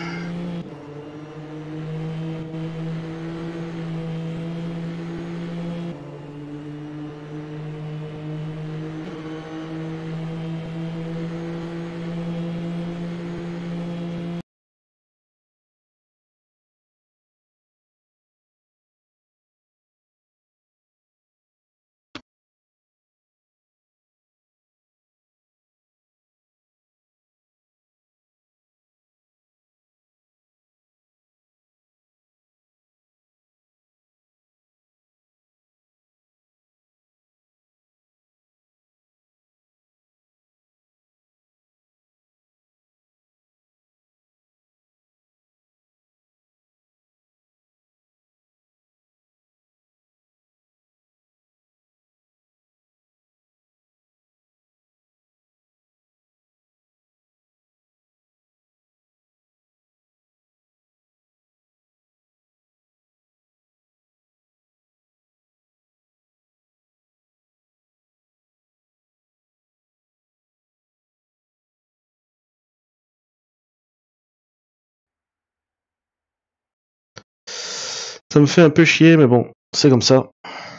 Ça me fait un peu chier, mais bon, c'est comme ça.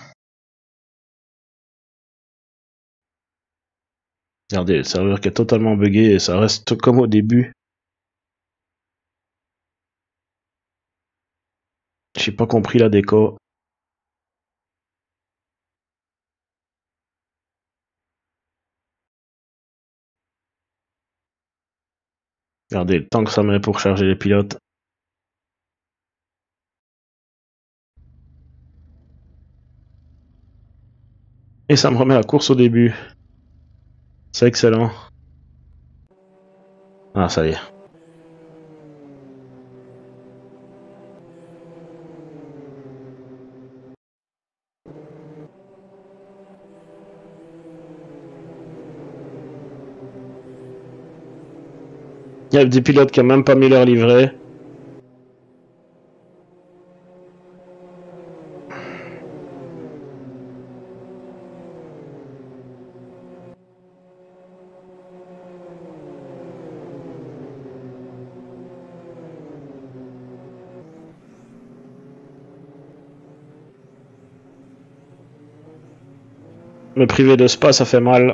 Regardez, le serveur qui est totalement buggé et ça reste comme au début. J'ai pas compris la déco. Regardez le temps que ça met pour charger les pilotes. Et ça me remet la course au début. C'est excellent. Ah, ça y est. Il y a des pilotes qui n'ont même pas mis leur livret. Me priver de Spa, ça fait mal.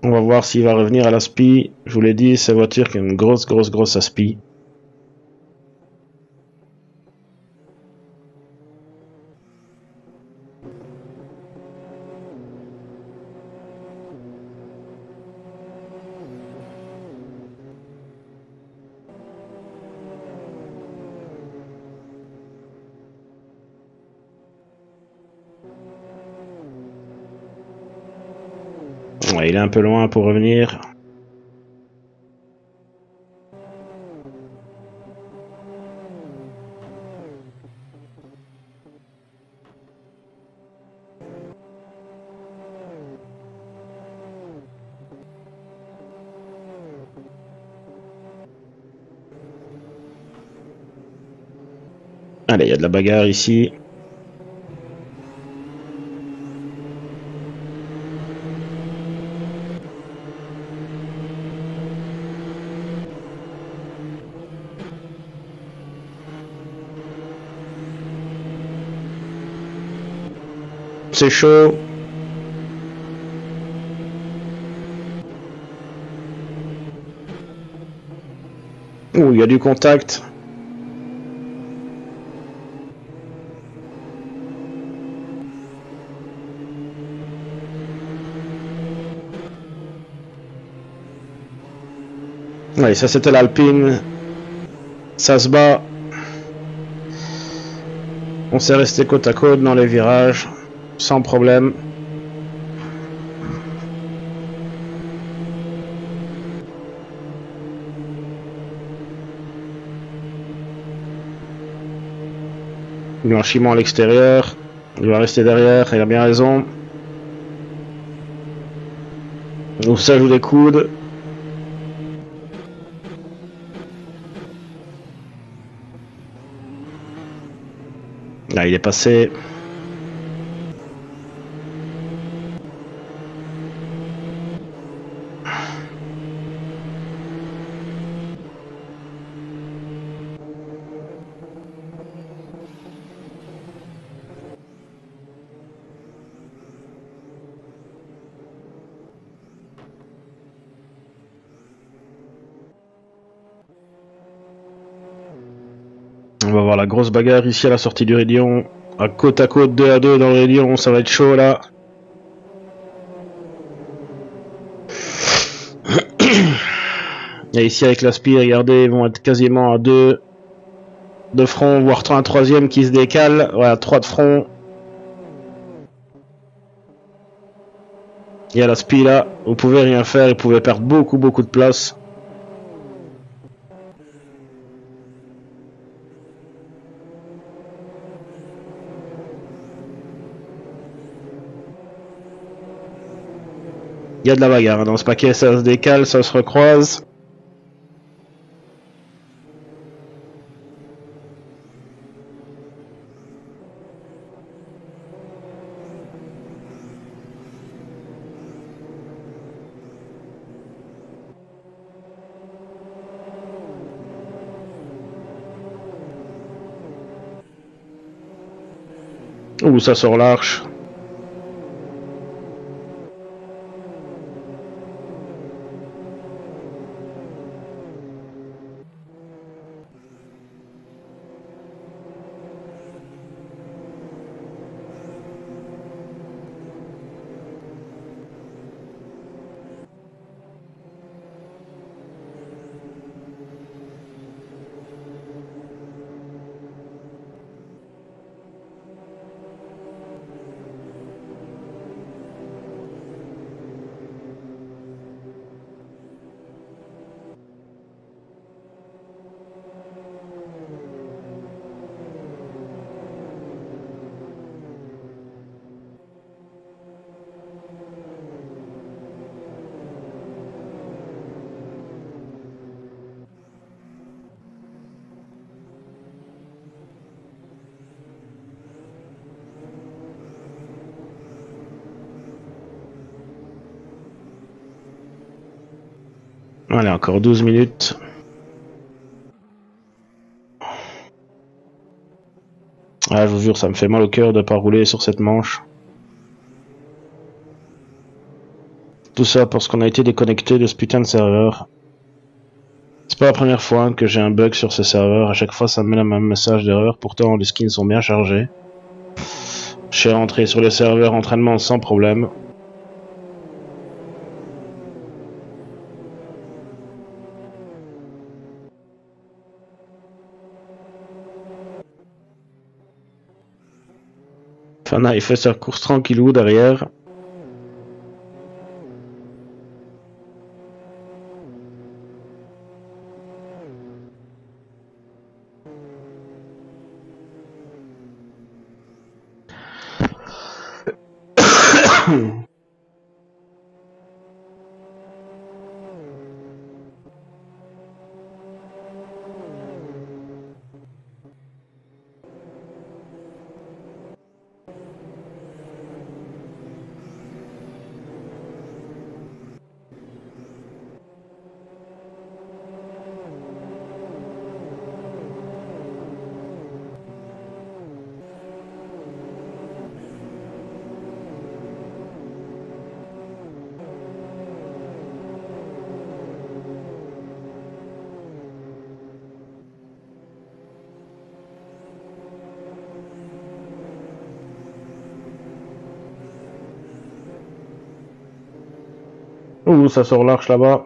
On va voir s'il va revenir à l'aspi. Je vous l'ai dit, cette voiture qui a une grosse aspi. Ouais, il est un peu loin pour revenir. Allez, il y a de la bagarre ici. C'est chaud. Ouh, il y a du contact. Ouais, ça c'était l'Alpine. Ça se bat. On s'est resté côte à côte dans les virages. Sans problème. Blanchiment à l'extérieur. Il va rester derrière, il a bien raison. Donc ça joue des coudes. Là, il est passé. On va voir la grosse bagarre ici à la sortie du Raidillon. À côte 2 à 2 dans le Raidillon, ça va être chaud là. Et ici avec l'Aspi, regardez, ils vont être quasiment à 2 de front, voire un troisième qui se décale. Voilà, 3 de front. Il y a l'Aspi là, vous pouvez rien faire, il pouvait perdre beaucoup de place. Il y a de la bagarre dans ce paquet, ça se décale, ça se recroise. Ouh, ça sort l'arche. Allez, encore 12 minutes. Ah, je vous jure, ça me fait mal au cœur de pas rouler sur cette manche. Tout ça parce qu'on a été déconnecté de ce putain de serveur. C'est pas la première fois que j'ai un bug sur ce serveur, à chaque fois ça me met le même message d'erreur, pourtant les skins sont bien chargés. Je suis rentré sur le serveur entraînement sans problème. Fana il fait sa course tranquillou derrière. Ouh, ça sort l'arche là-bas.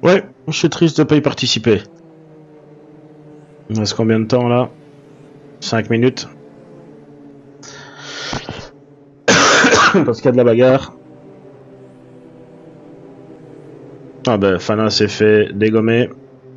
Ouais, je suis triste de pas y participer. Il reste combien de temps là? 5 minutes. Parce qu'il y a de la bagarre. Ah ben, Fana s'est fait dégommer.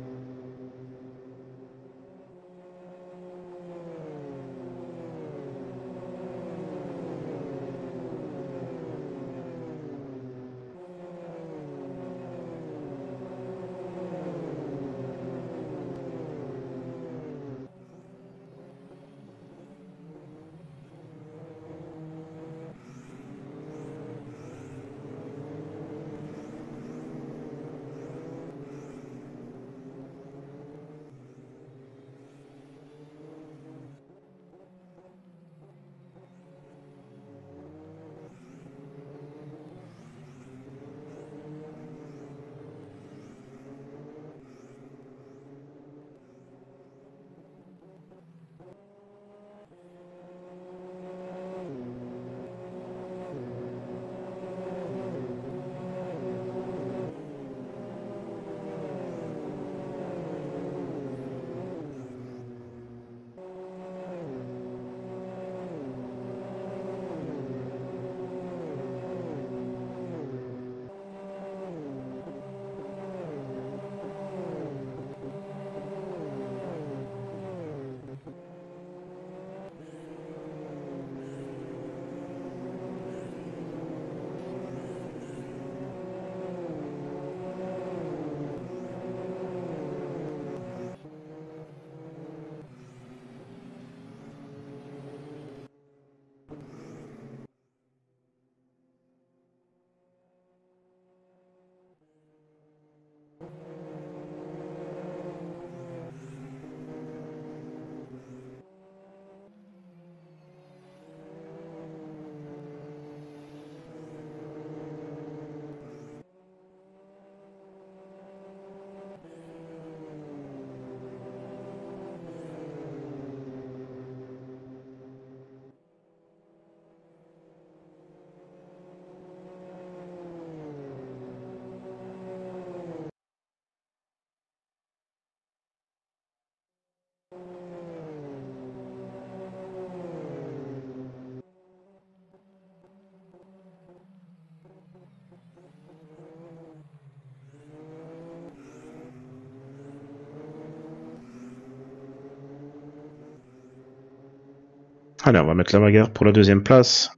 Allez, on va mettre la bagarre pour la deuxième place.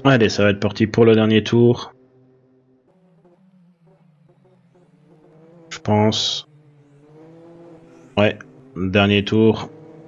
Allez, ça va être parti pour le dernier tour. Je pense. Ouais, dernier tour.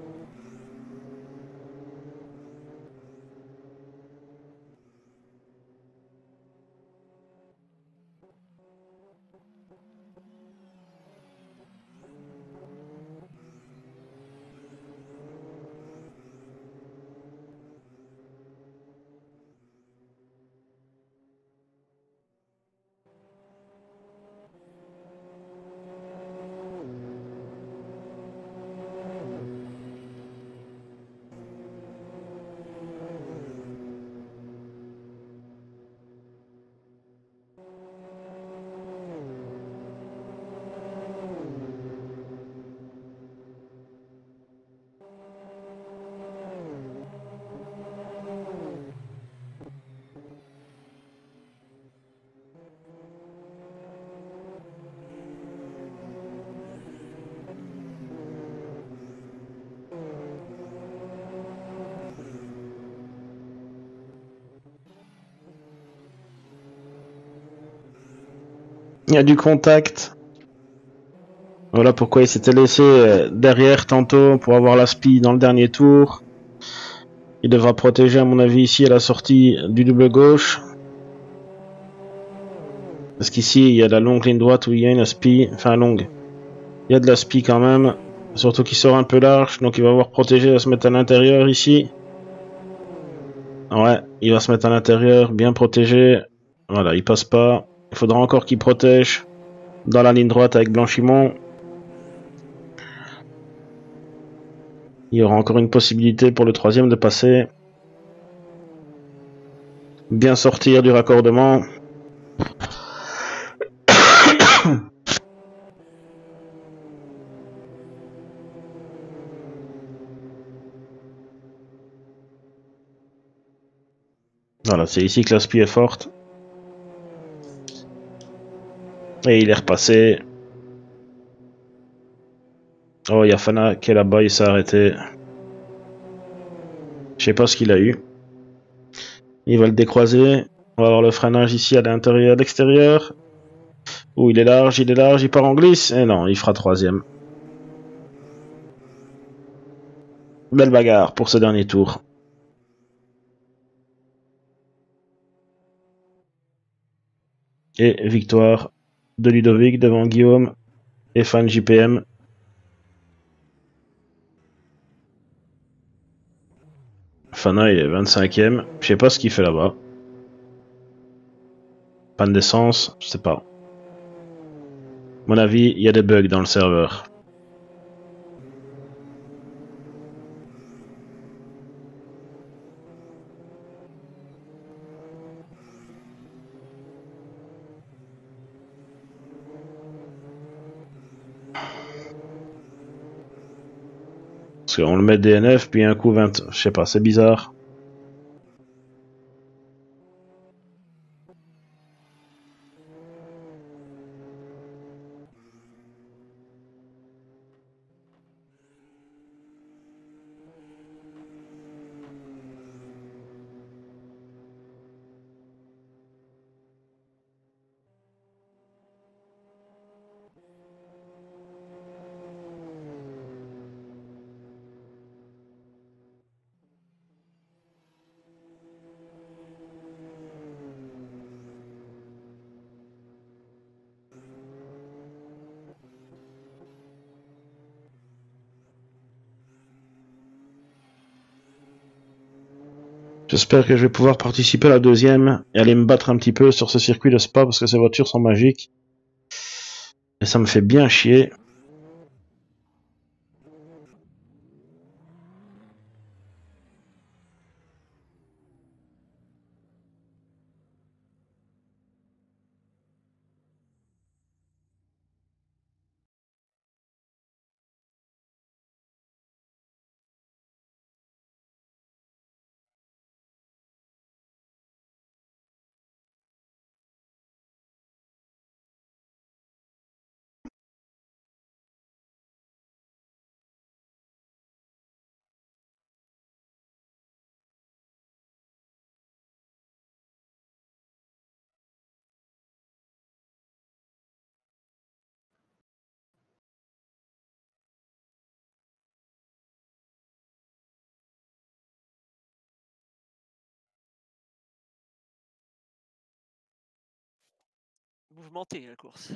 Il y a du contact. Voilà pourquoi il s'était laissé derrière tantôt pour avoir la spie dans le dernier tour. Il devra protéger à mon avis ici à la sortie du double gauche. Parce qu'ici il y a la longue ligne droite où il y a une spie. Enfin longue. Il y a de la spie quand même. Surtout qu'il sort un peu large. Donc il va avoir protégé à se mettre à l'intérieur ici. Ouais, il va se mettre à l'intérieur, bien protégé. Voilà, il passe pas. Il faudra encore qu'il protège dans la ligne droite avec Blanchimont. Il y aura encore une possibilité pour le troisième de passer. Bien sortir du raccordement. Voilà, c'est ici que la spie est forte. Et il est repassé. Oh, il y a Fana qui est là-bas, il s'est arrêté. Je sais pas ce qu'il a eu. Il va le décroiser. On va avoir le freinage ici à l'intérieur, à l'extérieur. Ouh, il est large, il part en glisse. Et non, il fera troisième. Belle bagarre pour ce dernier tour. Et victoire de Ludovic devant Guillaume et Fan JPM. Fana il est 25ème. Je sais pas ce qu'il fait là-bas. Panne d'essence, je sais pas. À mon avis, il y a des bugs dans le serveur. Parce qu'on le met DNF, puis un coup 20... Je sais pas, c'est bizarre. J'espère que je vais pouvoir participer à la deuxième et aller me battre un petit peu sur ce circuit de Spa parce que ces voitures sont magiques. Et ça me fait bien chier. mouvementée la course.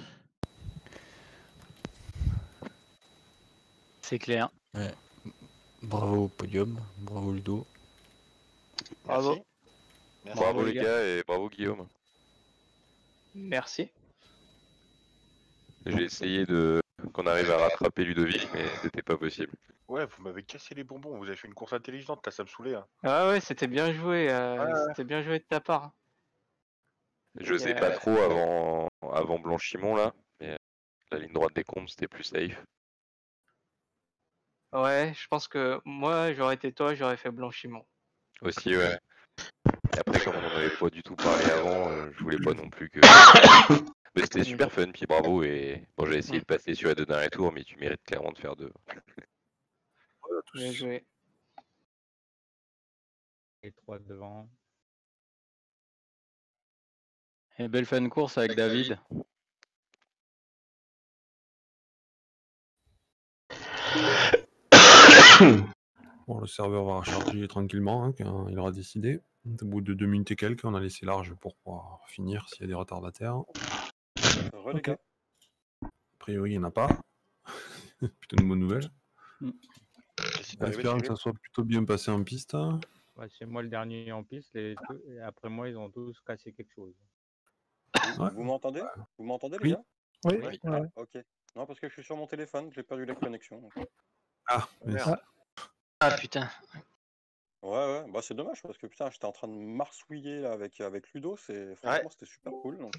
C'est clair. Ouais. Bravo podium, bravo Ludo. Bravo. Merci. Bravo les gars et bravo Guillaume. Merci. J'ai essayé qu'on arrive à rattraper Ludovic, mais c'était pas possible. Ouais, vous m'avez cassé les bonbons, vous avez fait une course intelligente, ça me saoulait. Hein. Ah ouais, c'était bien joué, c'était bien joué de ta part. Je sais pas trop avant Blanchimont là, mais la ligne droite des Combes c'était plus safe. Ouais, je pense que moi j'aurais été toi, j'aurais fait Blanchimont. Aussi, ouais. Et après, comme on en avait pas du tout parlé avant, je voulais pas non plus que. Mais c'était super fun, puis bravo. Et bon, j'ai essayé de passer sur les 2 derniers tours, mais tu mérites clairement de faire 2. Bien joué. Et 3 devant. Et belle fin de course avec David. Bon, le serveur va recharger tranquillement, hein, quand il aura décidé. Au bout de 2 minutes et quelques, on a laissé large pour pouvoir finir s'il y a des retardataires. Okay. A priori, il n'y en a pas. Plutôt une bonne nouvelle. J'espère que ça soit plutôt bien passé en piste. Ouais, c'est moi le dernier en piste, et après moi, ils ont tous cassé quelque chose. Vous m'entendez? Vous m'entendez, les gars? Oui. Ah, ok. Non, parce que je suis sur mon téléphone, j'ai perdu la connexion. Donc... Ah, merde. Ah putain. Ouais, bah c'est dommage parce que putain, j'étais en train de marsouiller là, avec Ludo, franchement c'était super cool. Donc...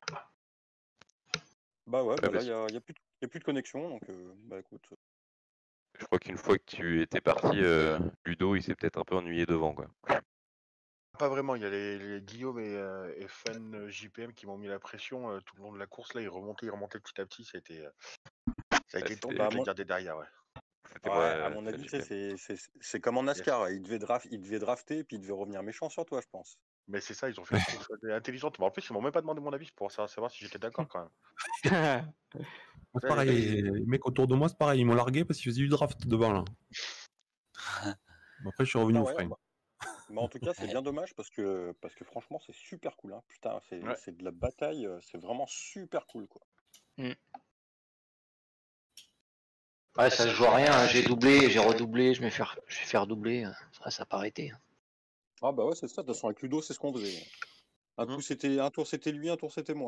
Bah ouais, bah là il y a plus de connexion, donc bah écoute. Je crois qu'une fois que tu étais parti, Ludo il s'est peut-être un peu ennuyé devant quoi. Pas vraiment, il y a les Guillaume et Fun JPM qui m'ont mis la pression tout le long de la course là, ils remontaient petit à petit, ça a été tombé, je l'ai gardé derrière, ouais. Ouais, à mon avis, c'est comme en NASCAR, il devait drafter et puis il devait revenir méchant sur toi, je pense. Mais c'est ça, ils ont fait une course intelligente. Mais en plus, ils m'ont même pas demandé mon avis pour savoir si j'étais d'accord quand même. C'est pareil, les mecs autour de moi, c'est pareil, ils m'ont largué parce qu'ils faisaient du draft devant là. Après, je suis revenu au frein. Bah, en tout cas, c'est bien dommage parce que franchement, c'est super cool. Hein. Putain, c'est de la bataille, c'est vraiment super cool quoi. Ouais, ça se joue à rien, hein. J'ai doublé, j'ai redoublé, je vais faire doubler, ça n'a pas arrêté. Ah bah ouais, c'est ça, de toute façon avec Ludo, c'est ce qu'on faisait. Un tour c'était lui, un tour c'était moi.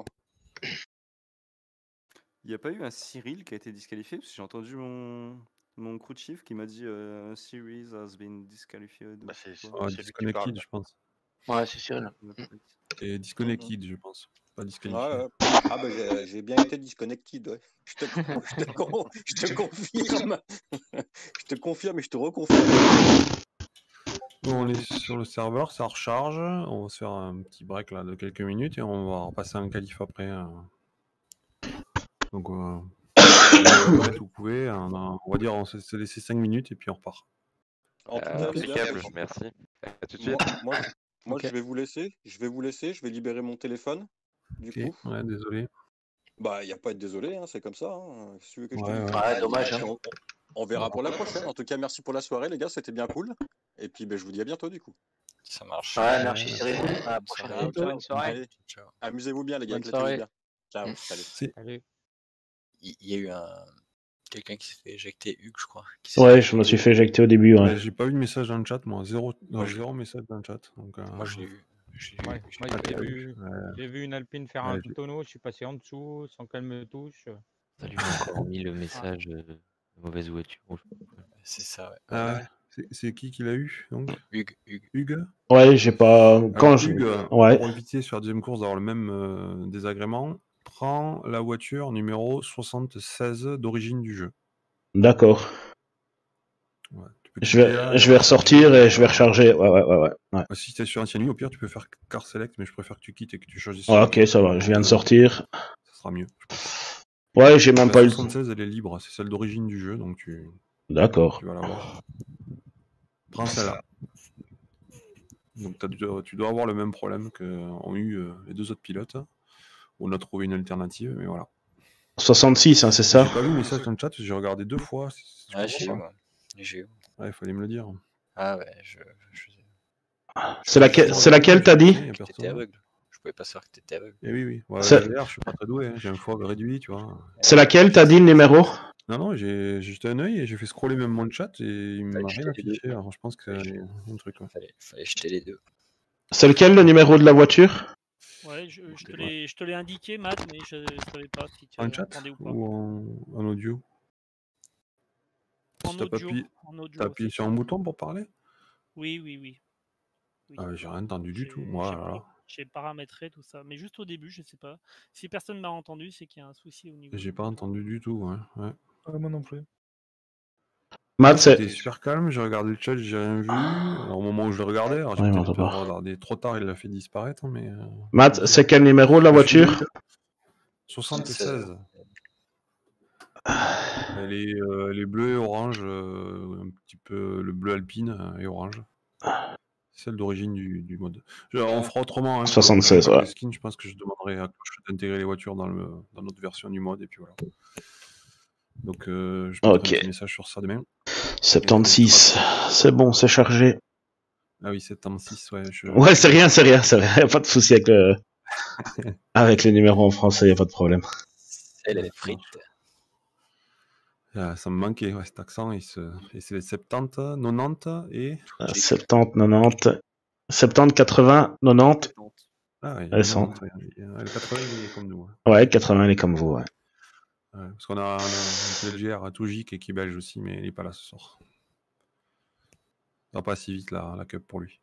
Il n'y a pas eu un Cyril qui a été disqualifié? Parce que j'ai entendu mon crew chief qui m'a dit Series has been disqualified. Bah c'est Disconnected, je pense. Ouais, c'est Cyril. Et Disconnected, je pense. Pas disqualifié. Ouais. Ah bah j'ai bien été disconnected, ouais. Je te confirme. Je te confirme et je te reconfirme. Bon, on est sur le serveur, ça recharge. On va se faire un petit break là de quelques minutes et on va repasser un qualif après. Donc vous pouvez, on va dire on s'est laissé 5 minutes et puis on repart. Impeccable, merci. À tout de suite. Moi okay. Je vais vous laisser, je vais libérer mon téléphone. Du coup. Ouais, désolé. Bah, il n'y a pas à être désolé, hein, c'est comme ça. Hein. Si tu veux que je te dise. Ouais, dommage. Hein. On verra pour la prochaine. En tout cas, merci pour la soirée, les gars, c'était bien cool. Et puis, je vous dis à bientôt, du coup. Ça marche. Ouais, merci, Cyril. À la prochaine. Bonne soirée. Amusez-vous bien, les gars. Bonne soirée. Bien. Ciao, salut. Il y a eu quelqu'un qui s'est fait éjecter, Hugues, je crois. Ouais, je me suis fait éjecter au début. Ouais. J'ai pas eu de message dans le chat, moi. Zéro message dans le chat. Donc, moi, je l'ai eu. Moi, j'ai vu une Alpine faire un tonneau, je suis passé en dessous, sans qu'elle me touche. Ça lui a encore mis le message de mauvaise voiture. C'est ça, ouais. Ah, c'est qui l'a eu donc Hugues. Ouais, j'ai pas. Hugues, pour éviter sur la deuxième course d'avoir le même désagrément, prends la voiture numéro 76 d'origine du jeu. D'accord. Ouais, je vais ressortir et je vais recharger. Ouais. Si t'es sur ancienne ligne, au pire, tu peux faire car select, mais je préfère que tu quittes et que tu choisisses. Ok, ça va, je viens de sortir. Ça sera mieux. Je pense. Ouais, j'ai même pas eu. La 76, elle est libre, c'est celle d'origine du jeu, donc tu. D'accord. Tu vas l'avoir. Prends celle-là. Donc tu dois avoir le même problème qu'ont eu les deux autres pilotes. On a trouvé une alternative, mais voilà. 66, hein, c'est ça? J'ai pas vu le message dans le chat, j'ai regardé 2 fois. J'ai eu. Ouais, il fallait me le dire. Ah ouais, C'est laquelle t'as dit? T'étais aveugle. pouvais pas savoir que t'étais aveugle. Et oui, oui. Ouais, C'est- je suis pas très doué, hein. J'ai un foie réduit, tu vois. C'est laquelle, t'as dit le numéro? Non, j'ai juste un œil et j'ai fait scroller même mon chat et il m'a Fallait rien jeter les deux. affiché. Alors je pense que c'est un truc. Ouais. Fallait jeter les deux. C'est lequel, le numéro de la voiture? Ouais, je te l'ai indiqué, Matt, mais je savais pas si tu En chat entendais ou pas. ou en audio? En Si t'as pas audio, appuyé, en audio, t'as appuyé sur un bouton pour parler? Oui, oui, oui. Ah, j'ai rien entendu du tout. Moi, alors. J'ai paramétré tout ça, mais juste au début, je sais pas. Si personne m'a entendu, c'est qu'il y a un souci au niveau. J'ai pas entendu du tout. Ouais. Moi non plus. Matt, c'est. C'était super calme, j'ai regardé le chat, j'ai rien vu. Alors, au moment où je le regardais, alors j'ai Ouais, peut-être on t'entend. regardé trop tard, il l'a fait disparaître, mais. Matt, c'est quel numéro de la voiture? 76. Elle est bleue et orange, un petit peu le bleu alpine et orange. Celle d'origine du mode. On fera autrement. Hein, 76, pour le ouais. skin, je pense que je demanderai à Coach d'intégrer les voitures dans notre version du mode, et puis voilà. Donc, je mettrai un petit message sur ça demain. 76. C'est bon, c'est chargé. Ah oui, 76, ouais. Ouais, c'est rien. Y a pas de souci avec le... avec les numéros en français, y a pas de problème. C'est les frites. Ah, ça me manquait, ouais, cet accent. Et c'est les 70, 90 et. 70, 90. 70, 80, 90. Ah, ouais, Elles sont. Le 80, il est comme nous. Ouais. Ouais, le 80, il est comme vous, ouais. Ouais, parce qu'on a un PLGR à Tougic et qui est belge aussi, mais il n'est pas là ce soir. Ça va pas si vite la cup pour lui.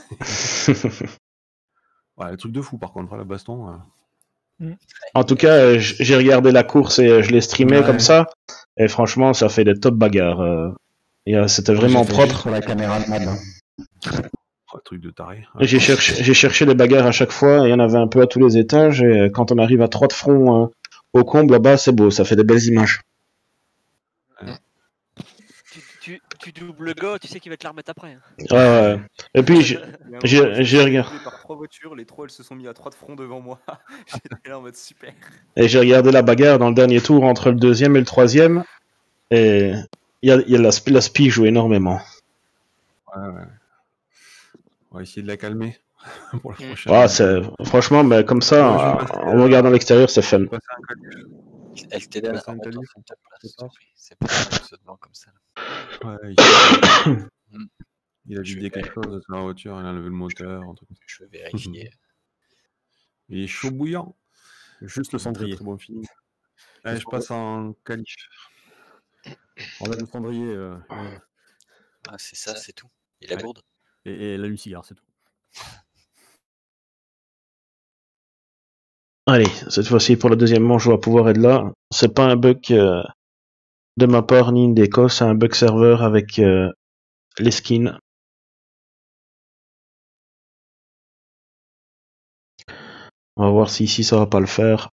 Ouais, le truc de fou par contre, hein, le baston. En tout cas, j'ai regardé la course et je l'ai streamé comme ça. Et franchement, ça fait des top bagarres. C'était vraiment propre. Sur la caméra de Mad. Oh, truc de taré. Et j'ai cherché des bagarres à chaque fois. Il y en avait un peu à tous les étages. Et quand on arrive à 3 de front au comble, là-bas, c'est beau. Ça fait des belles images. Tu doubles le go, tu sais qu'il va te la remettre après. Hein. Ouais. Et puis, j'ai regardé. Par 3 voitures, les 3 elles se sont mis à 3 de front devant moi. J'étais là en mode super. Et j'ai regardé la bagarre dans le dernier tour entre le deuxième et le troisième. Et il y a la spi joue énormément. Ouais. On va essayer de la calmer pour la prochaine. Franchement, mais comme ça, en regardant l'extérieur, c'est fun. Elle t'aide à remettre en ta place. C'est pas mal comme ça. Ouais, il a vidé quelque chose sur la voiture, il a levé le moteur. Un truc. Je vais vérifier. Il est chaud bouillant. Juste le cendrier. Très bon feeling. Allez, je passe en qualif. On a le cendrier. Ah, c'est ça, c'est tout. Et la gourde. Et l'allume-cigare, c'est tout. Allez, cette fois-ci, pour la deuxième manche, on va pouvoir être là. C'est pas un bug de ma part ni une déco, c'est un bug serveur avec les skins. On va voir si ici ça va pas le faire.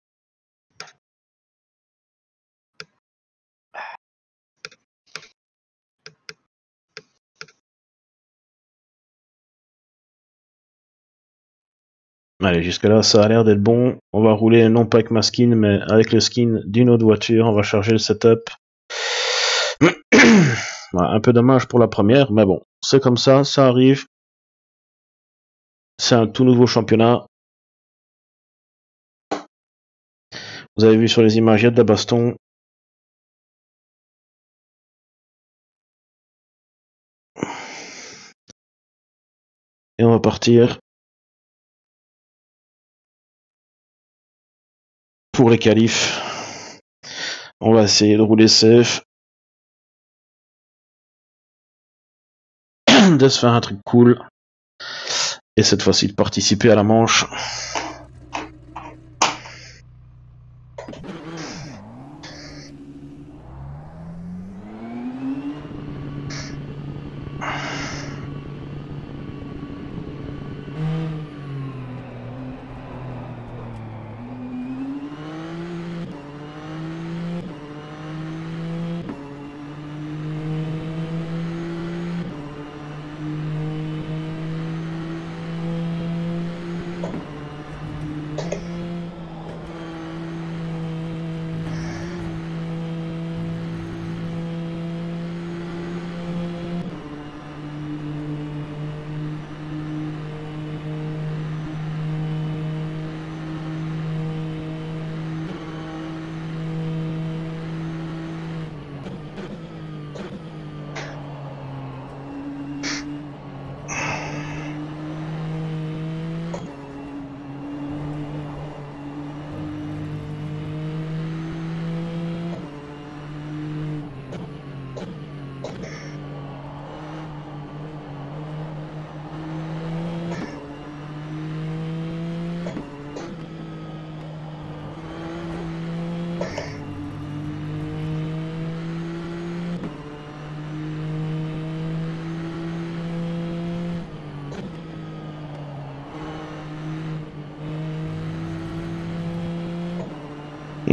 Allez, jusque là ça a l'air d'être bon. On va rouler non pas avec ma skin, mais avec le skin d'une autre voiture. On va charger le setup. Un peu dommage pour la première, mais bon, c'est comme ça arrive. C'est un tout nouveau championnat. Vous avez vu sur les images, il y a de la baston. Et on va partir pour les qualifs. On va essayer de rouler safe. De se faire un truc cool. Et cette fois-ci de participer à la manche.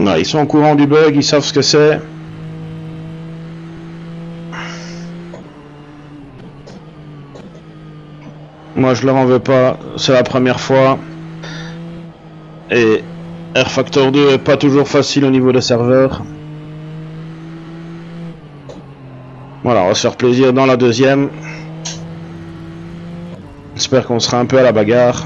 Voilà, ils sont au courant du bug, ils savent ce que c'est. Moi je leur en veux pas, c'est la première fois. Et R-Factor 2 est pas toujours facile au niveau des serveurs. Voilà, on va se faire plaisir dans la deuxième. J'espère qu'on sera un peu à la bagarre.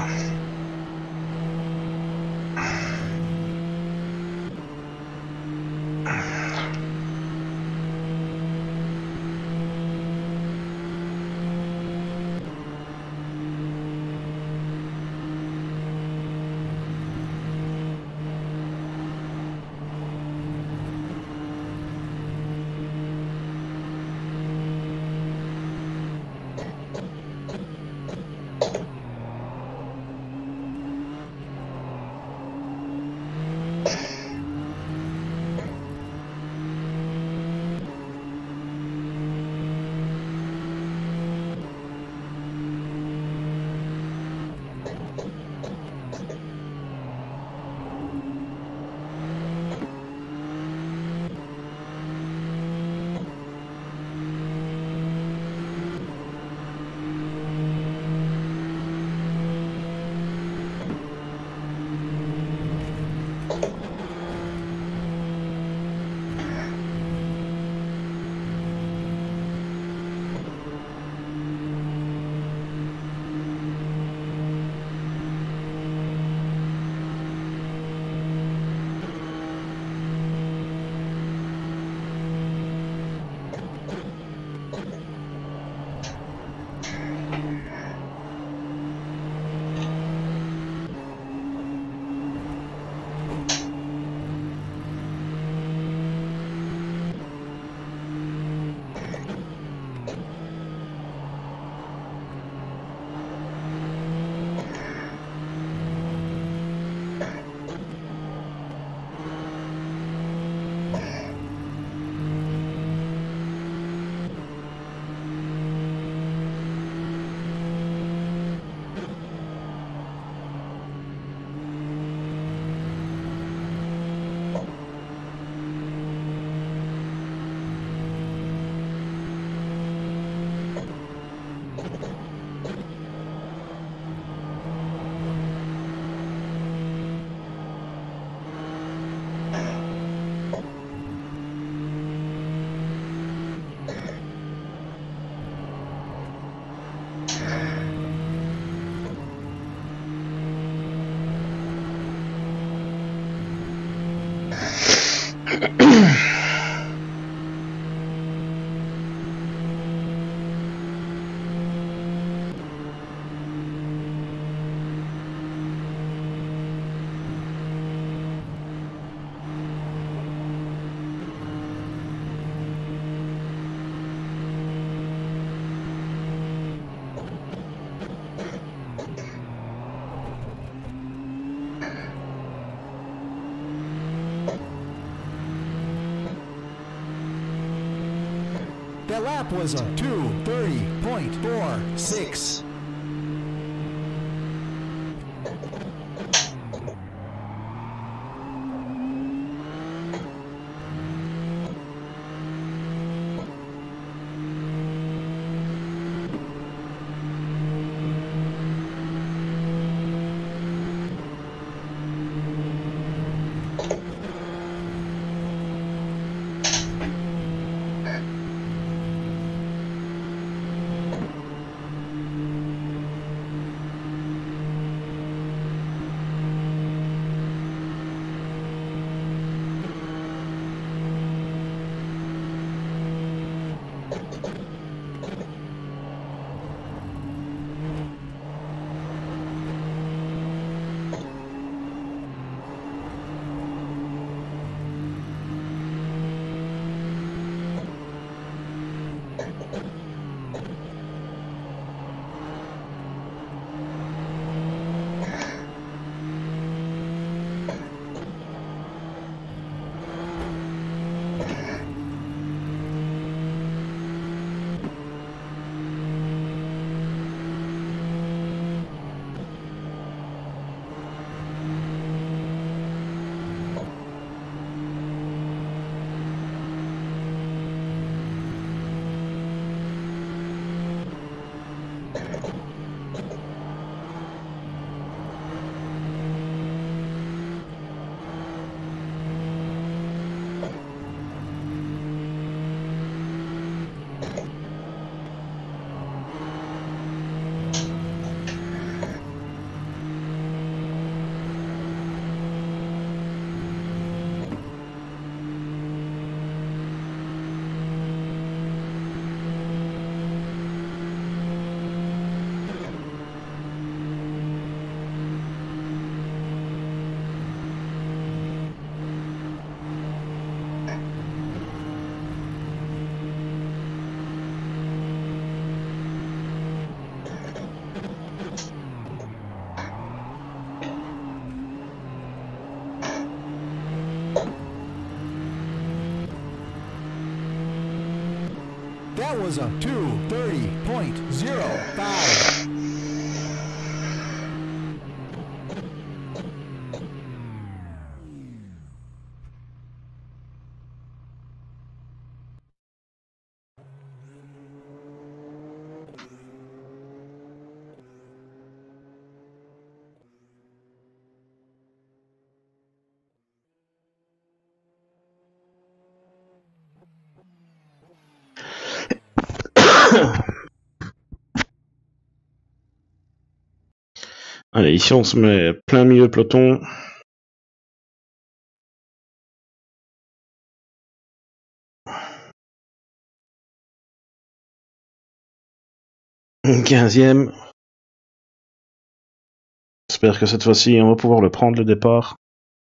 The lap was a 2:30.46. That was a 2:30.05. Allez, ici on se met plein milieu peloton. Une 15e. J'espère que cette fois-ci on va pouvoir le prendre le départ.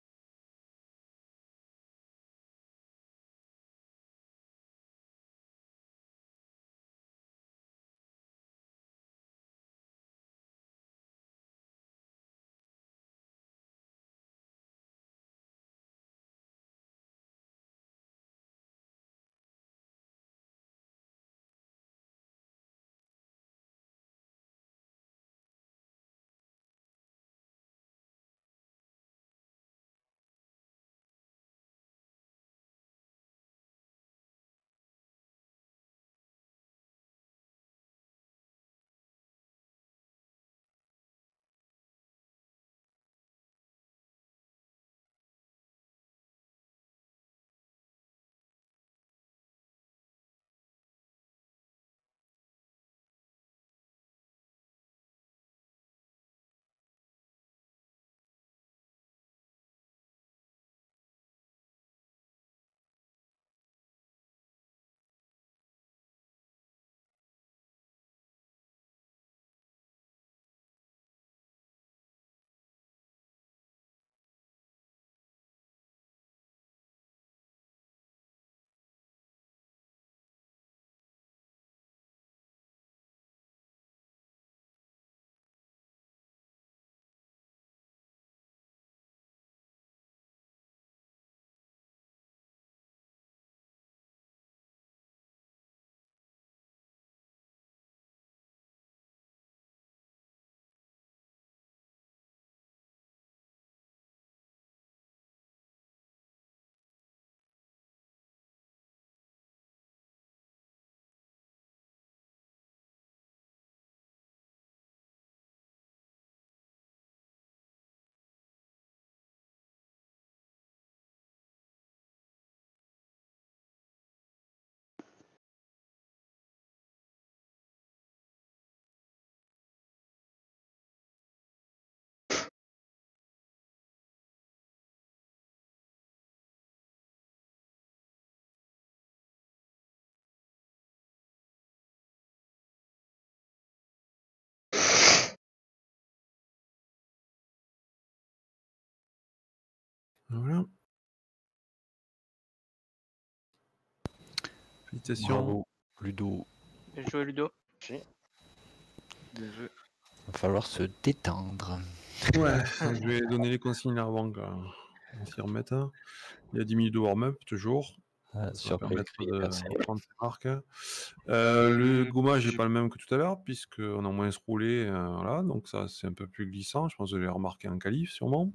Voilà. Félicitations. Bravo, Ludo. Bien joué, Ludo. Bien joué. Va falloir se détendre. Ouais, je vais donner les consignes là avant qu'on s'y remette. Il y a 10 minutes de warm-up, toujours. Ça va permettre de prendre ses marques. Le gommage n'est pas le même que tout à l'heure, puisqu'on a moins se roulé. Voilà, donc ça, c'est un peu plus glissant. Je pense que je l'ai remarqué en qualif, sûrement.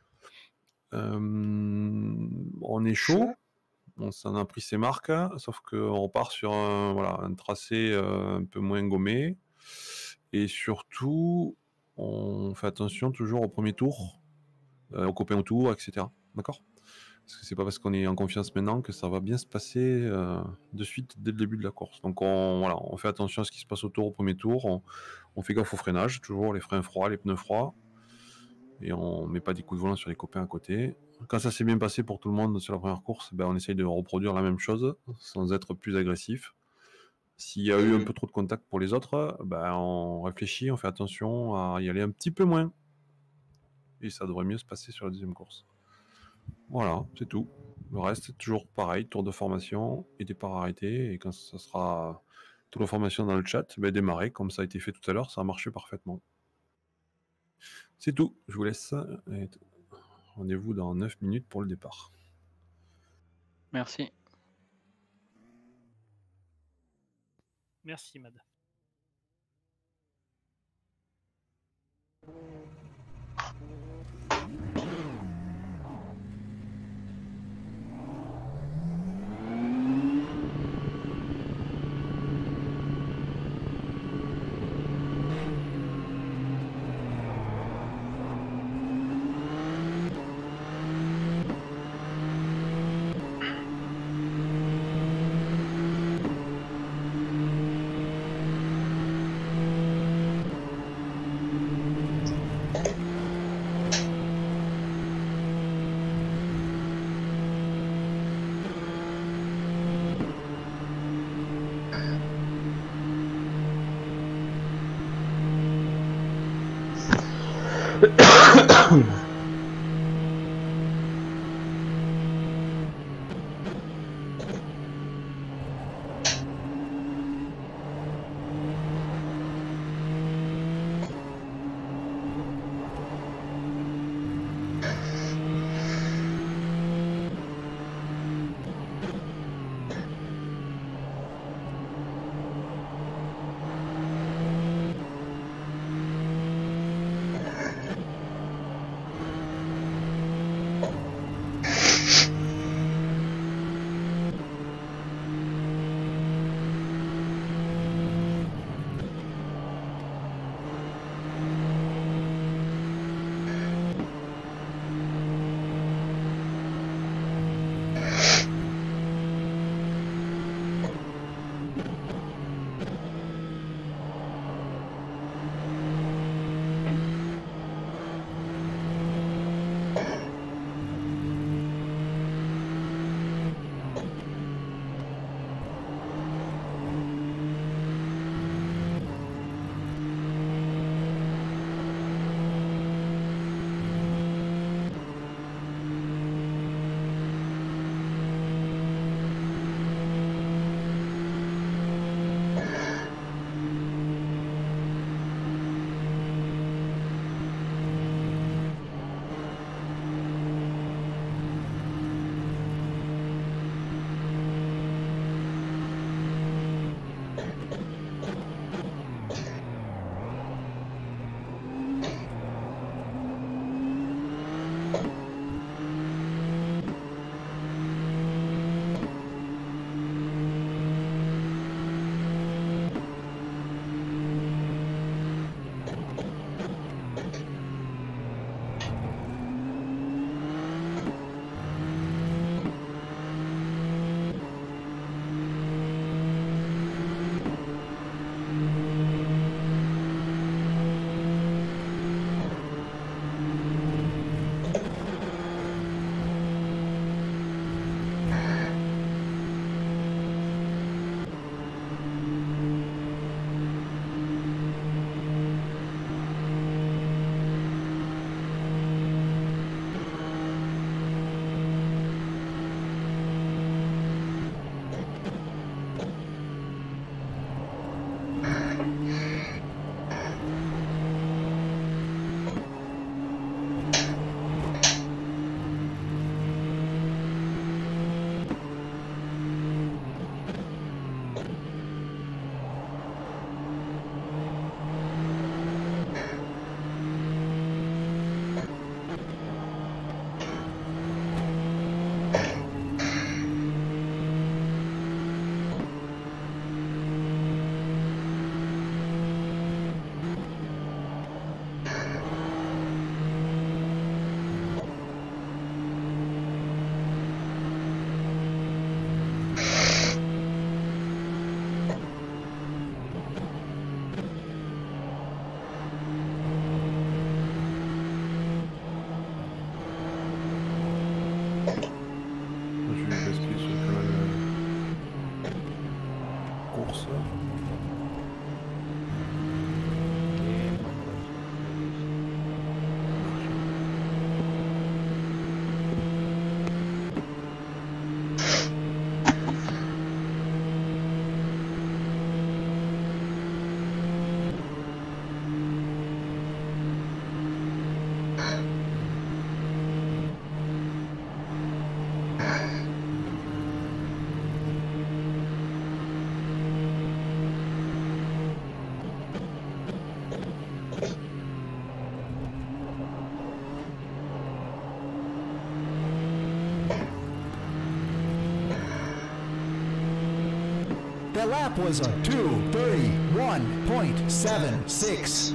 On est chaud. On s'en a pris ses marques, sauf qu'on repart sur un tracé un peu moins gommé. Et surtout, on fait attention toujours au premier tour, aux copains autour, etc. D'accord? Parce que c'est pas parce qu'on est en confiance maintenant que ça va bien se passer de suite dès le début de la course. Donc on fait attention à ce qui se passe autour au premier tour. On fait gaffe au freinage, toujours les freins froids, les pneus froids. Et on met pas des coups de volant sur les copains à côté. Quand ça s'est bien passé pour tout le monde sur la première course, ben on essaye de reproduire la même chose sans être plus agressif. S'il y a eu un peu trop de contact pour les autres, ben on réfléchit, on fait attention à y aller un petit peu moins. Et ça devrait mieux se passer sur la deuxième course. Voilà, c'est tout. Le reste, toujours pareil, tour de formation et départ arrêté. Et quand ça sera tour de formation dans le chat, ben démarrer comme ça a été fait tout à l'heure, ça a marché parfaitement. C'est tout, je vous laisse. Rendez-vous dans 9 minutes pour le départ. Merci. Merci, Mad. That lap was a 2:31.76.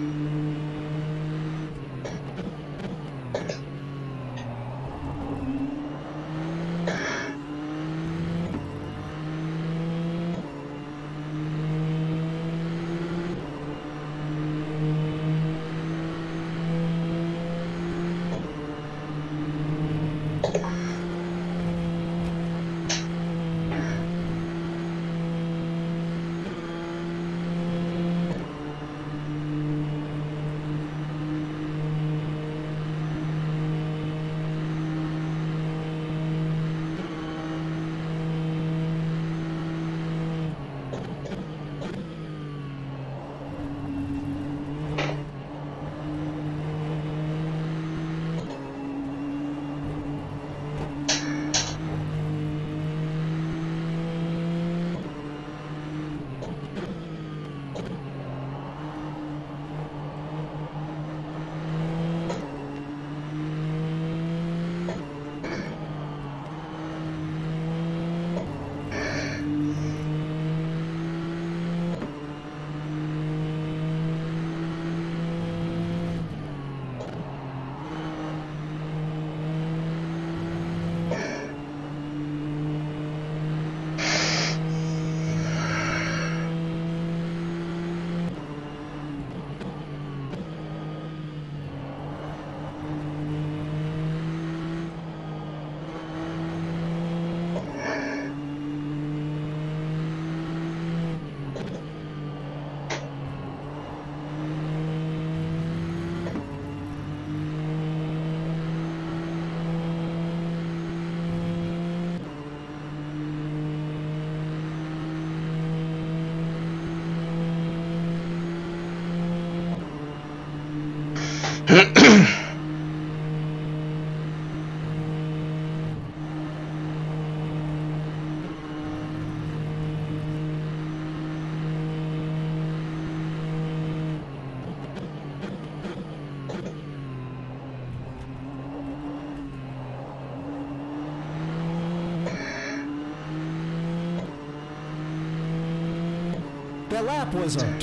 That lap was a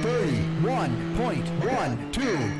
2:31.12.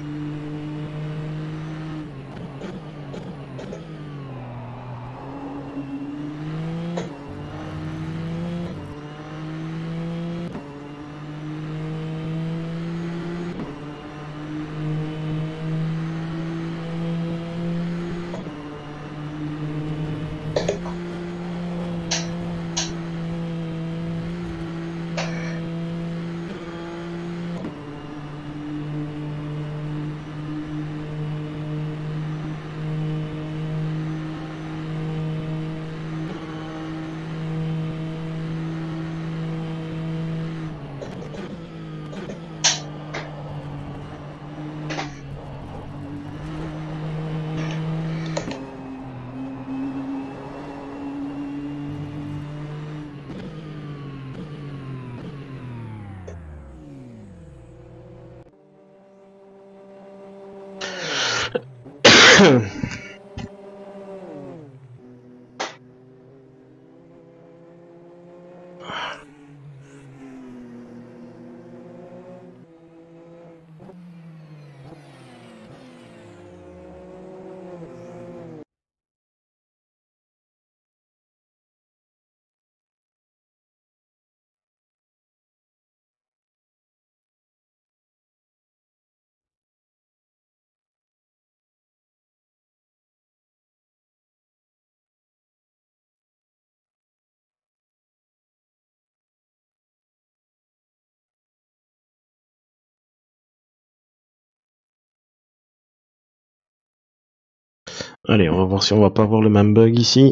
Allez, on va voir si on va pas avoir le même bug ici.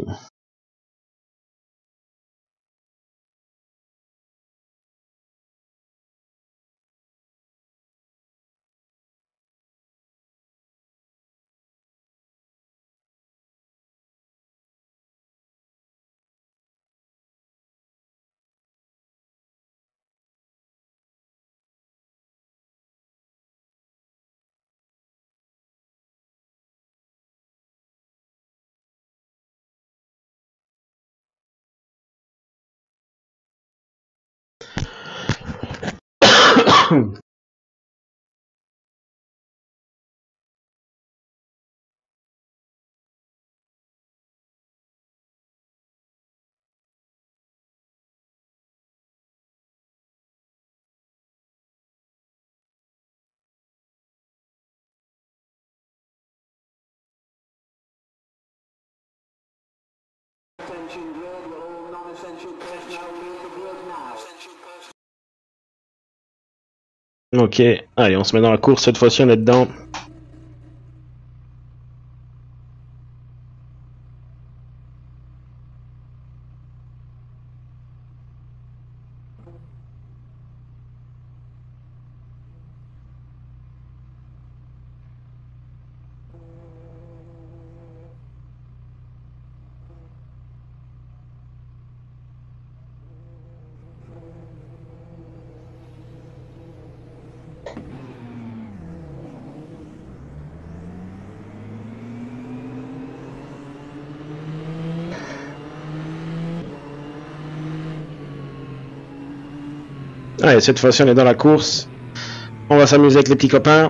Ok, allez, on se met dans la course, cette fois-ci on est dedans. Allez, cette fois-ci on est dans la course. On va s'amuser avec les petits copains.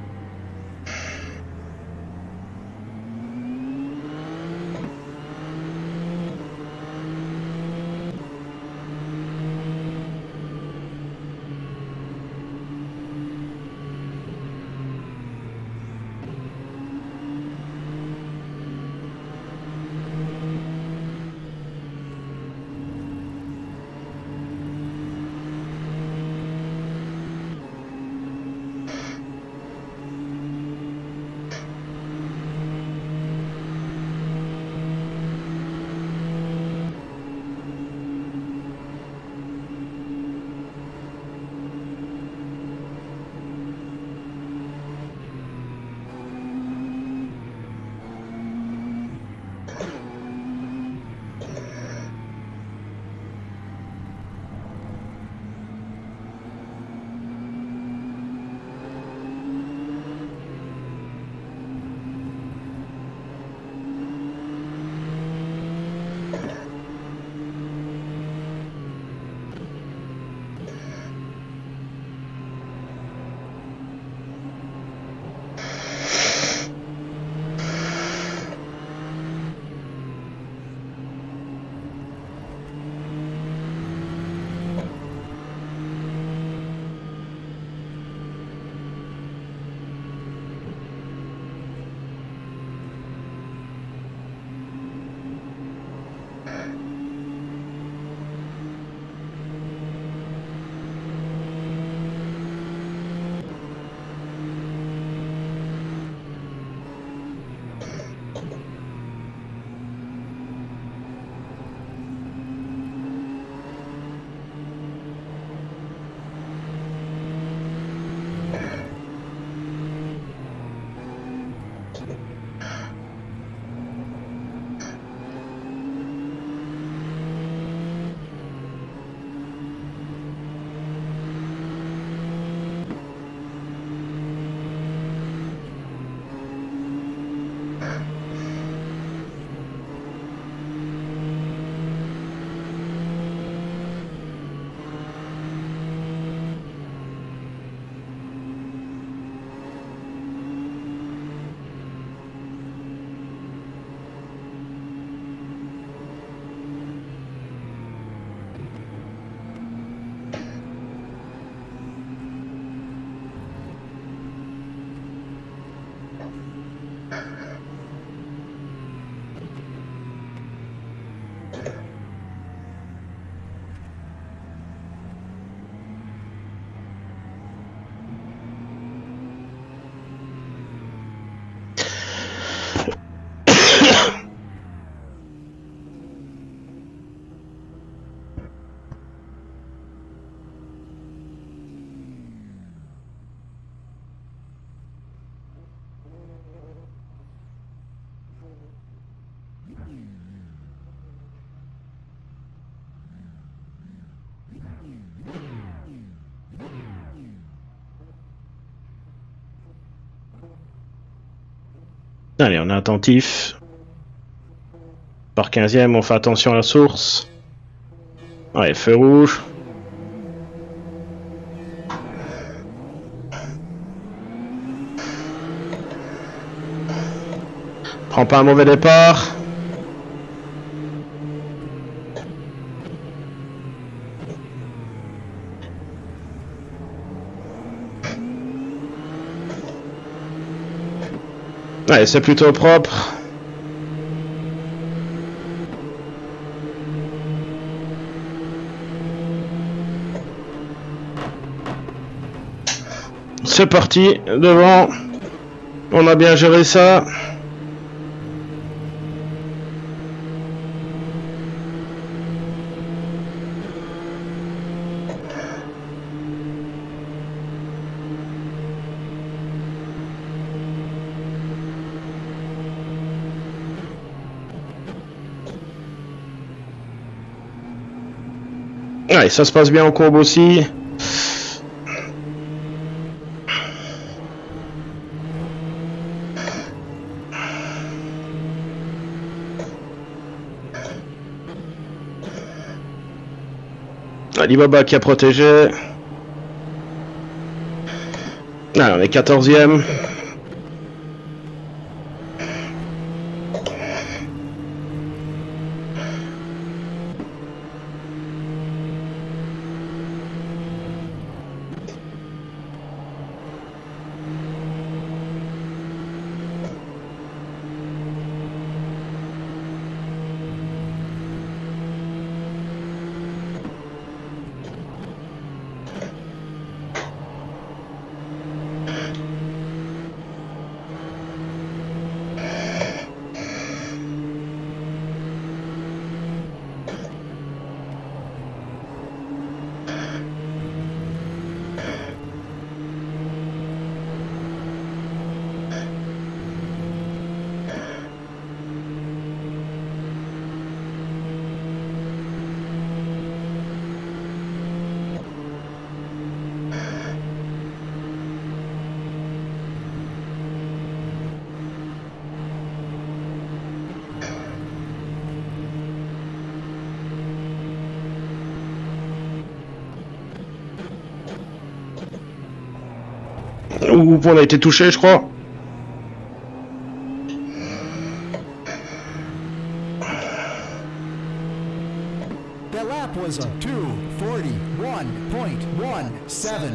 Allez, on est attentif. Par 15e, on fait attention à la source. Allez, feu rouge. Prends pas un mauvais départ. Ouais, c'est plutôt propre. C'est parti, devant. On a bien géré ça. Ouais, ça se passe bien en courbe aussi. Alibaba qui a protégé. Ah, on est 14e. Ouh, on a été touché, je crois. The lap was a 2:41.17.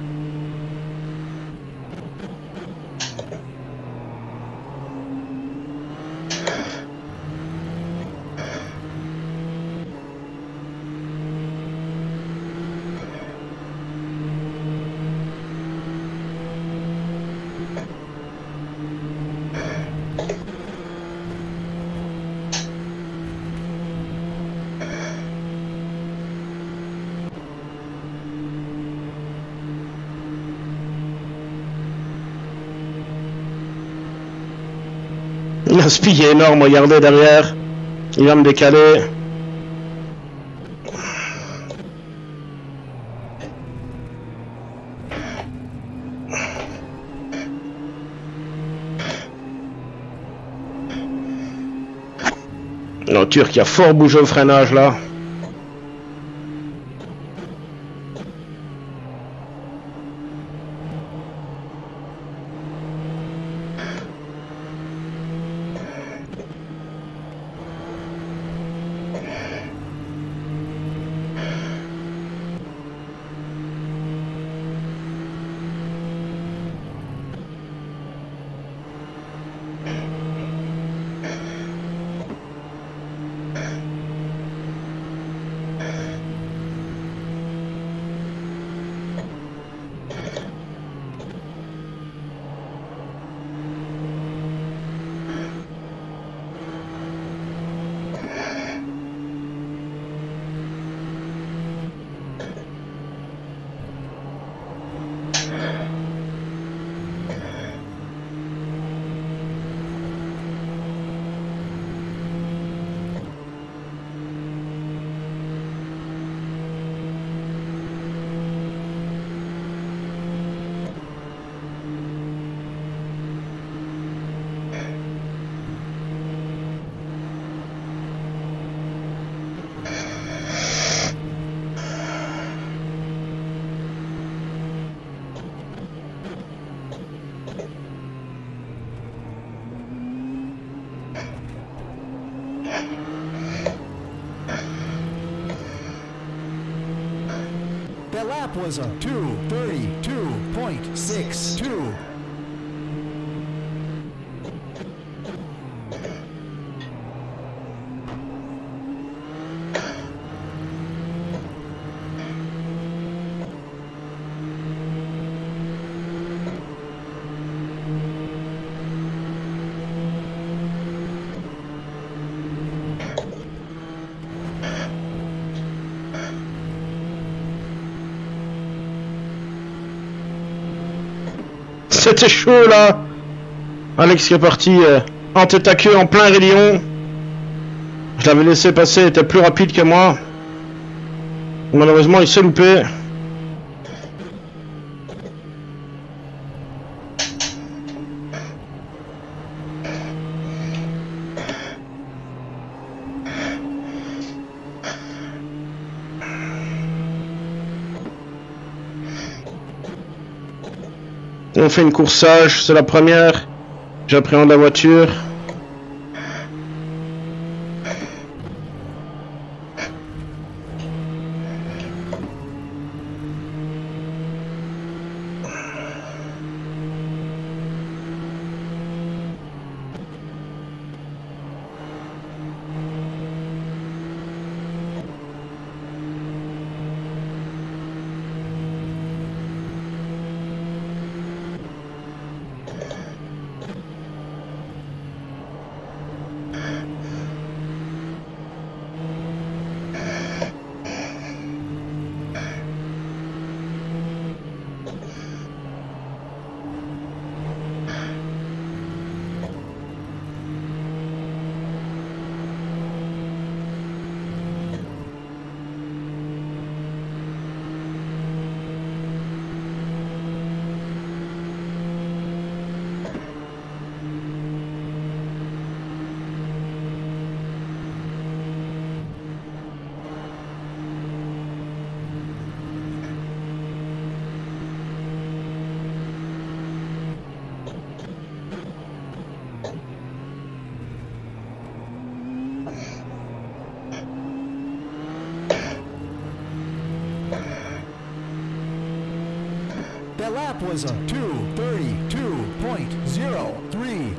Le speed est énorme, regardez derrière. Il va me décaler. Le Turc qui a fort bougé au freinage là. lap was a 2:32.62. C'était chaud là. Alex qui est parti en tête à queue en plein rayon. Je l'avais laissé passer, il était plus rapide que moi. Malheureusement il s'est loupé. On fait une course sage, c'est la première. J'appréhende la voiture. That lap was a 2:32.03.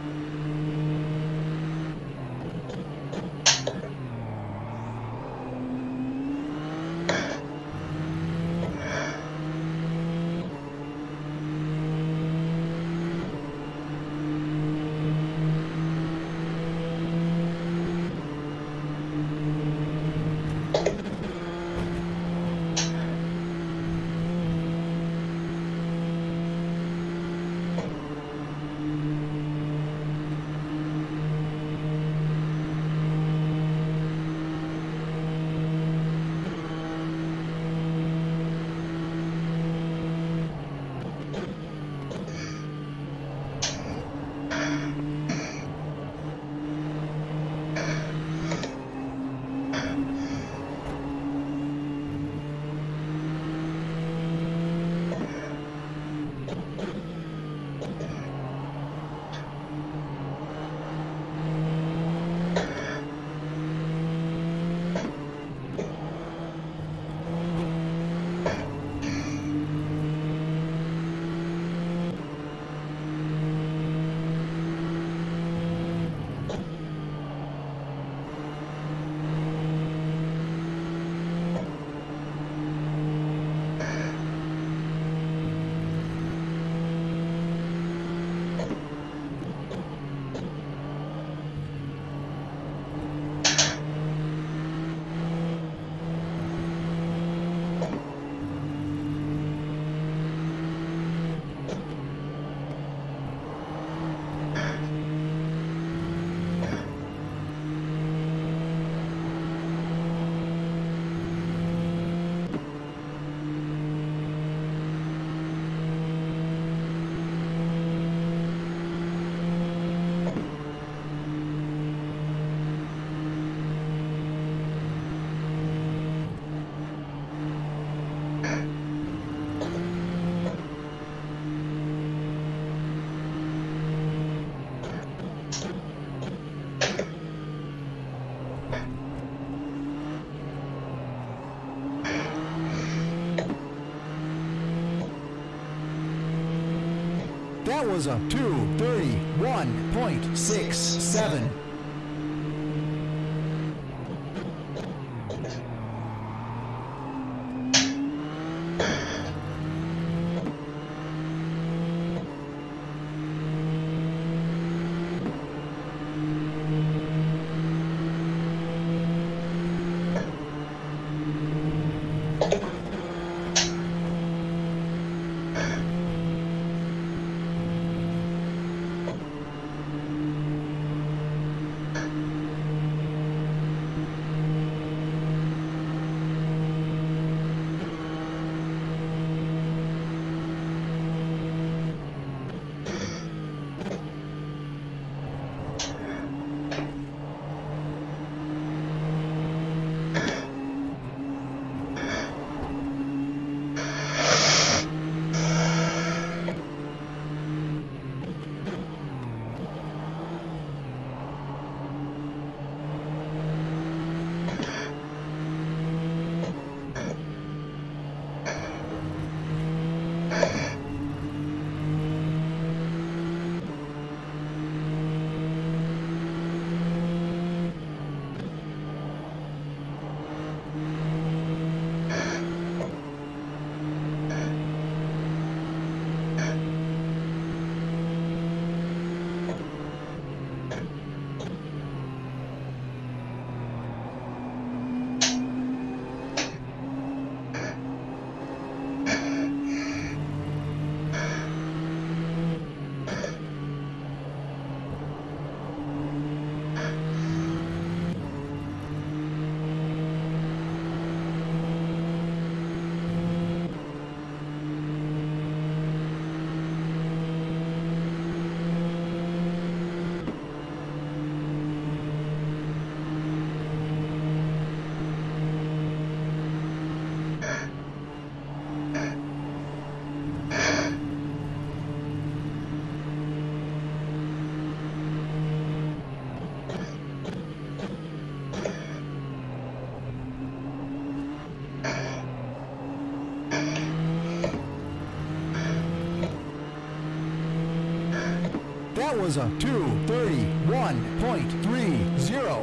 That was a 2:31.67. That was a 2:31.30.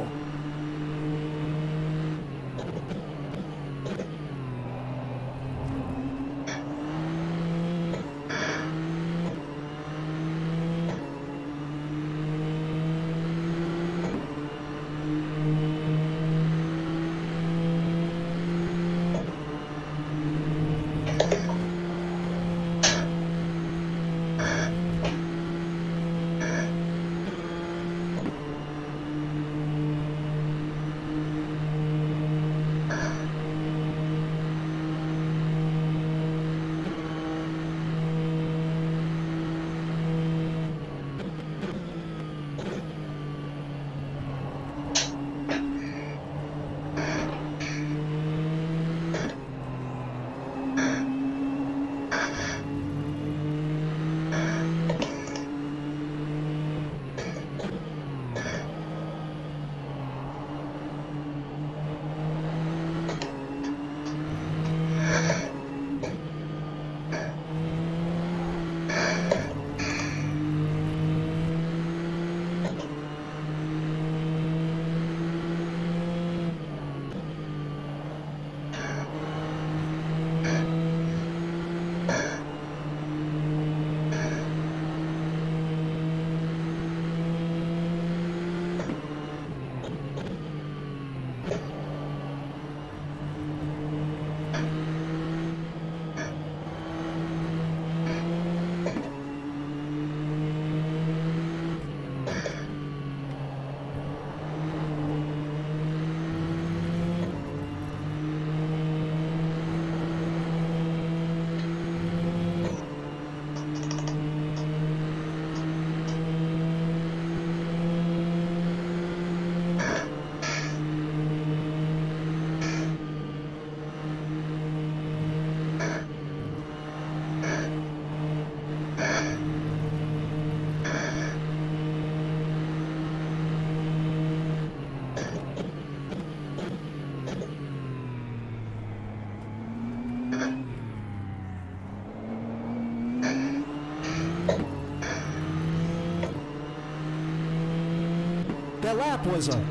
lap was a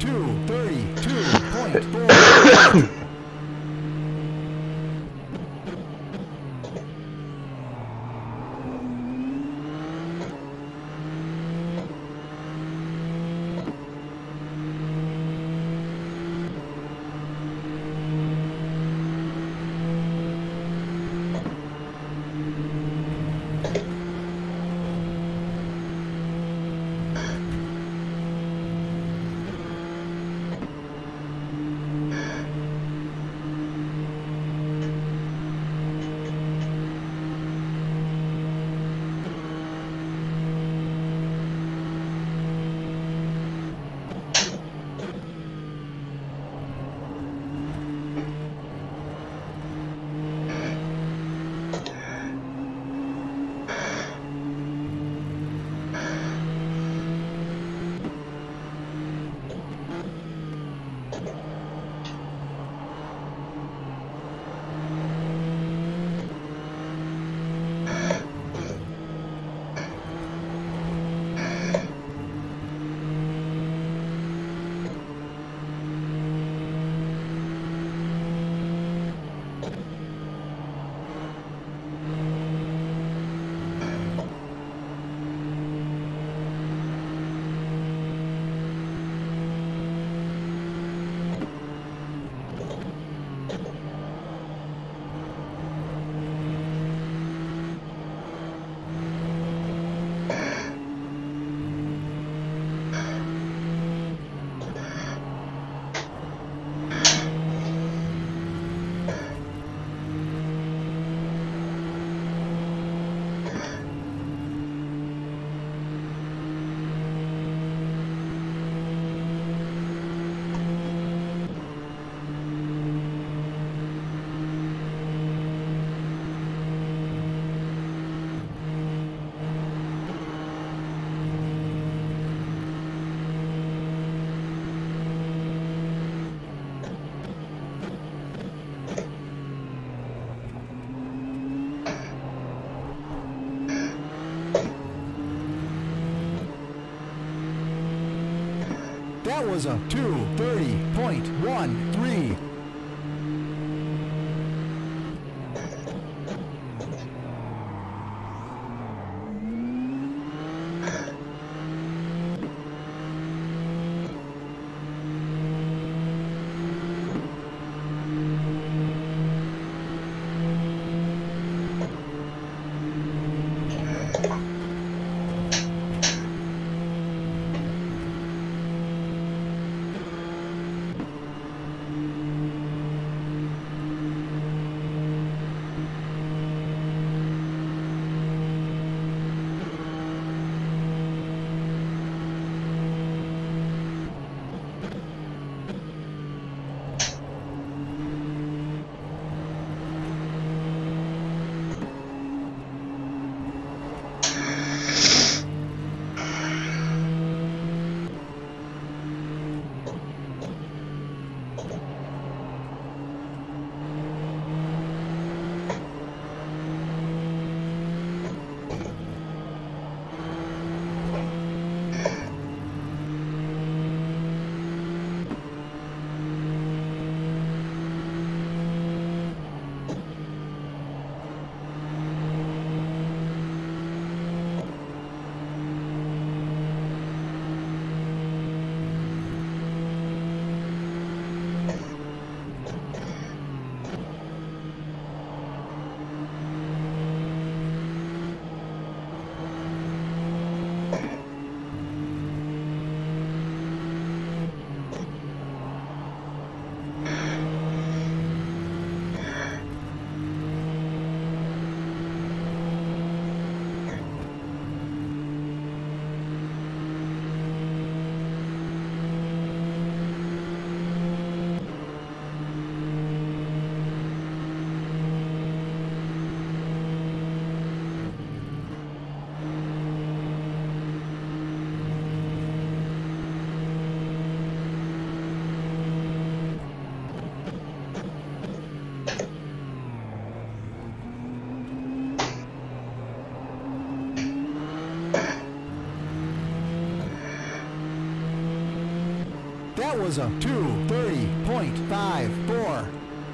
2:32.4. That was a 2:30.13. That was a 2:30.54.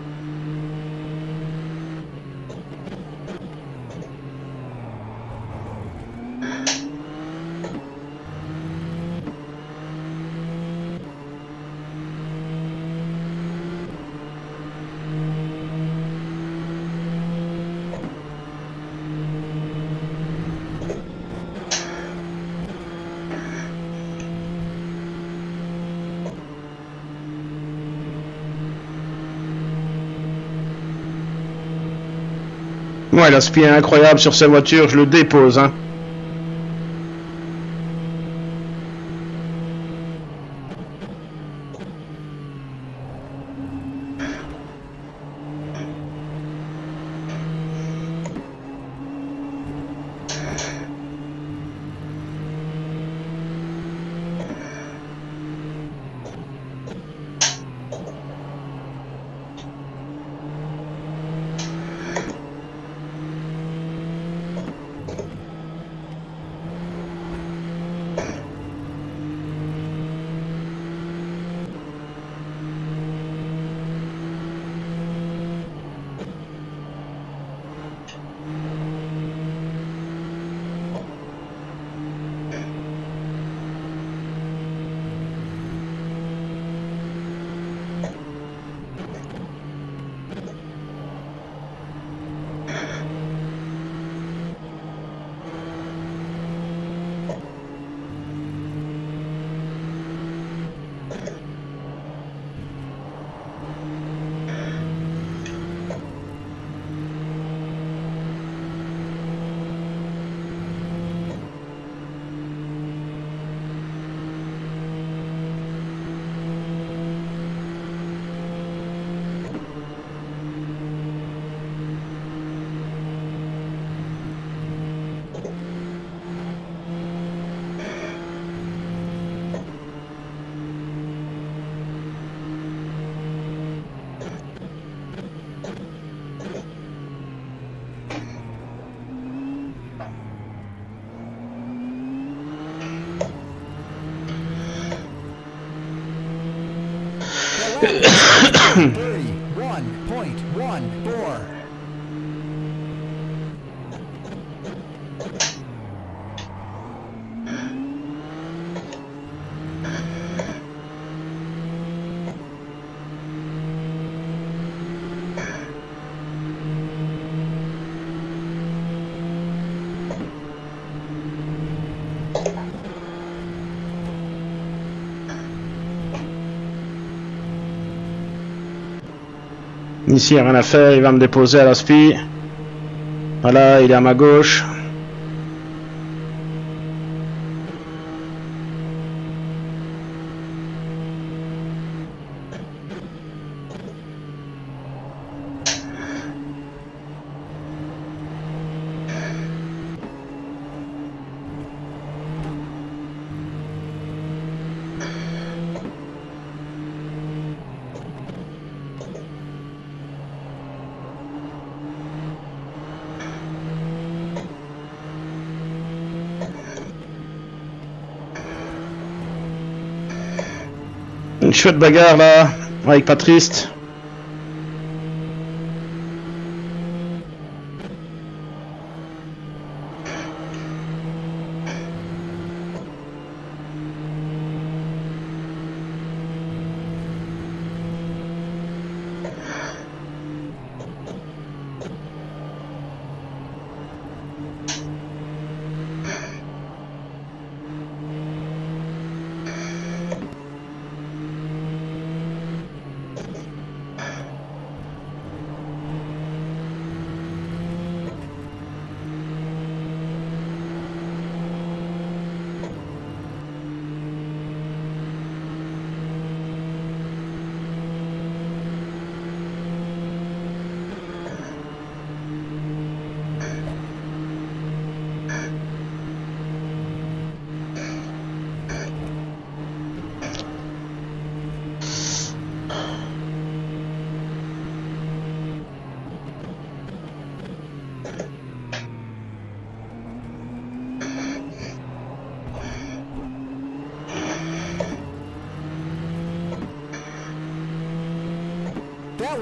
Ouais, l'aspect est incroyable sur ces voitures, je le dépose, hein. Ici, il n'y a rien à faire, il va me déposer à la SPI. Voilà, il est à ma gauche. Une chouette bagarre là, avec Patrice.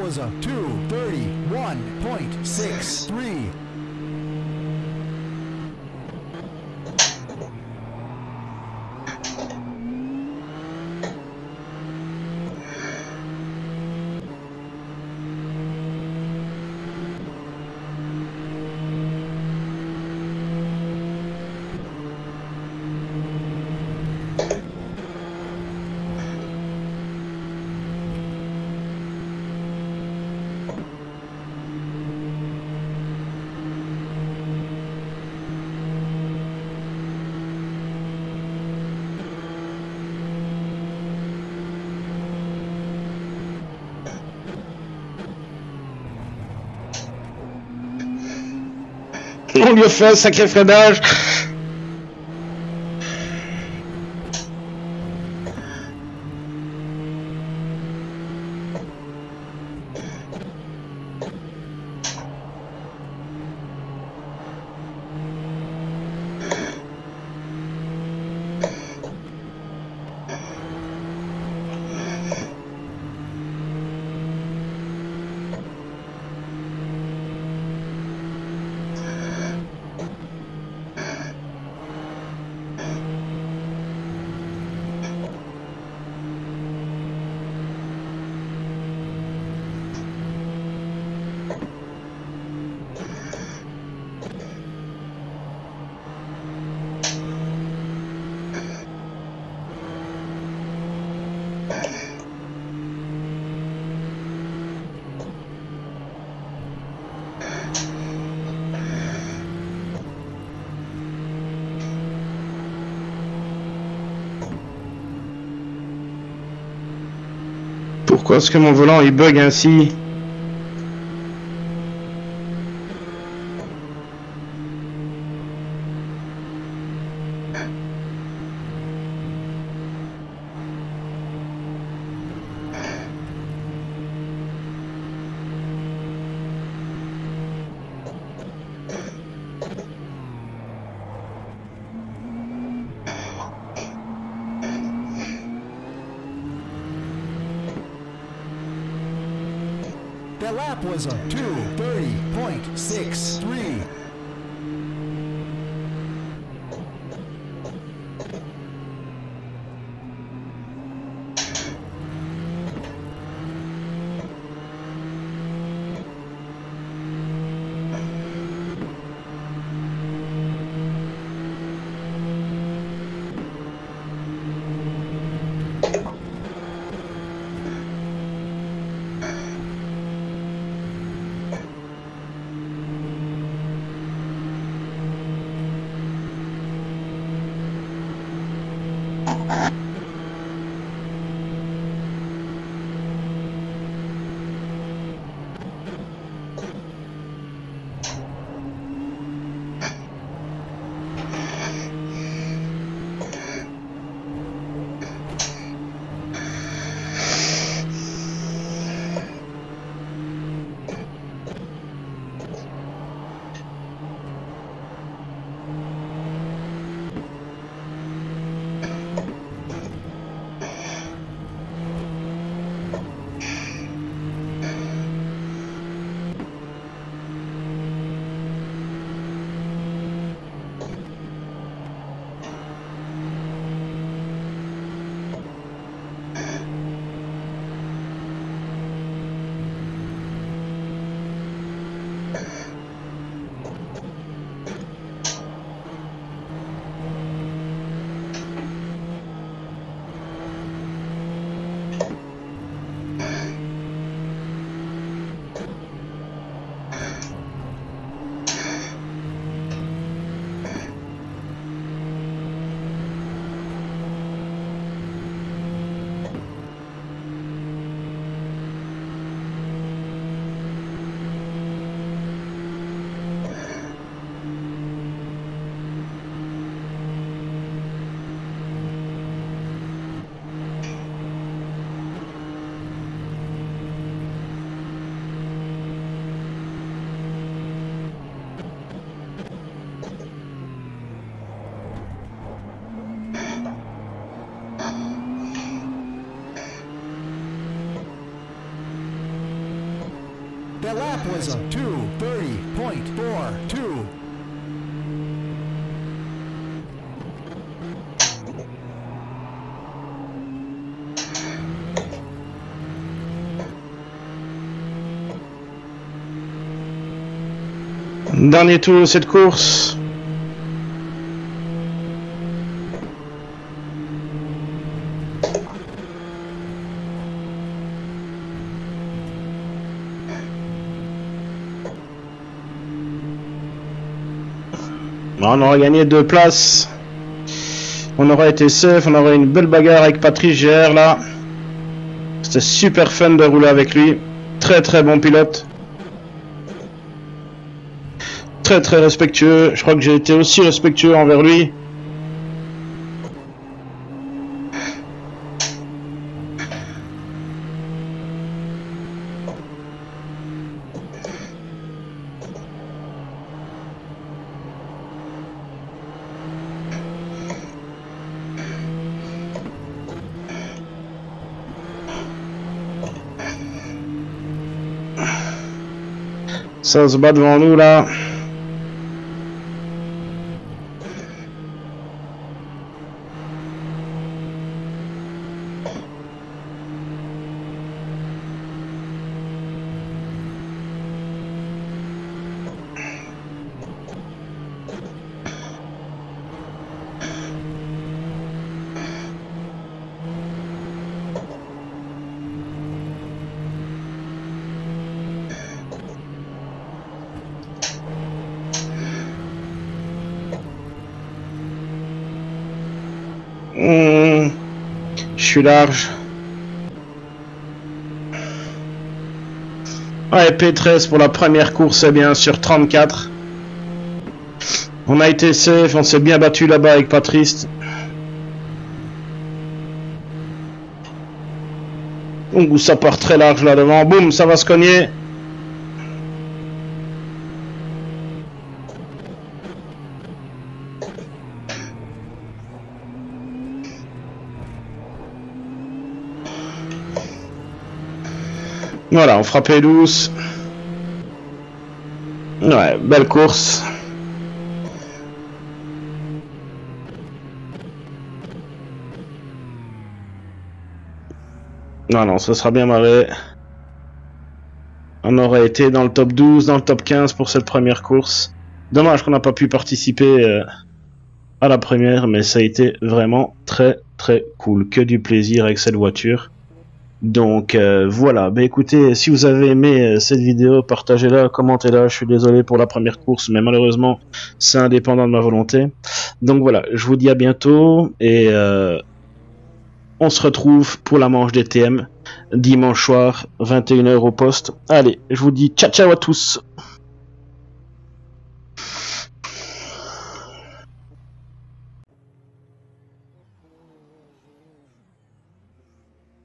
was a 2:31.63. On lui a fait un sacré freinage. Pourquoi est-ce que mon volant il bug ainsi? That lap was a 2:30.63. The lap was a 2:30.42. Dernier tour de cette course. On aurait gagné 2 places. On aurait été safe, on aurait une belle bagarre avec Patrice GR là. C'était super fun de rouler avec lui. Très très bon pilote. Très très respectueux. Je crois que j'ai été aussi respectueux envers lui. Ça se bat devant nous là. Je suis large. Ouais, P13 pour la première course, c'est bien sur 34. On a été safe, on s'est bien battu là-bas avec Patrice. Ouh, ça part très large là devant. Boum, ça va se cogner. Voilà, on frappait douce. Ouais, belle course. Non, ça sera bien marré. On aurait été dans le top 12, dans le top 15 pour cette première course. Dommage qu'on n'a pas pu participer à la première, mais ça a été vraiment très très cool. Que du plaisir avec cette voiture. Donc voilà, bah écoutez, si vous avez aimé cette vidéo, partagez-la, commentez-la. Je suis désolé pour la première course, mais malheureusement c'est indépendant de ma volonté. Donc voilà, je vous dis à bientôt et on se retrouve pour la manche DTM dimanche soir 21h au poste. Allez, je vous dis ciao ciao à tous.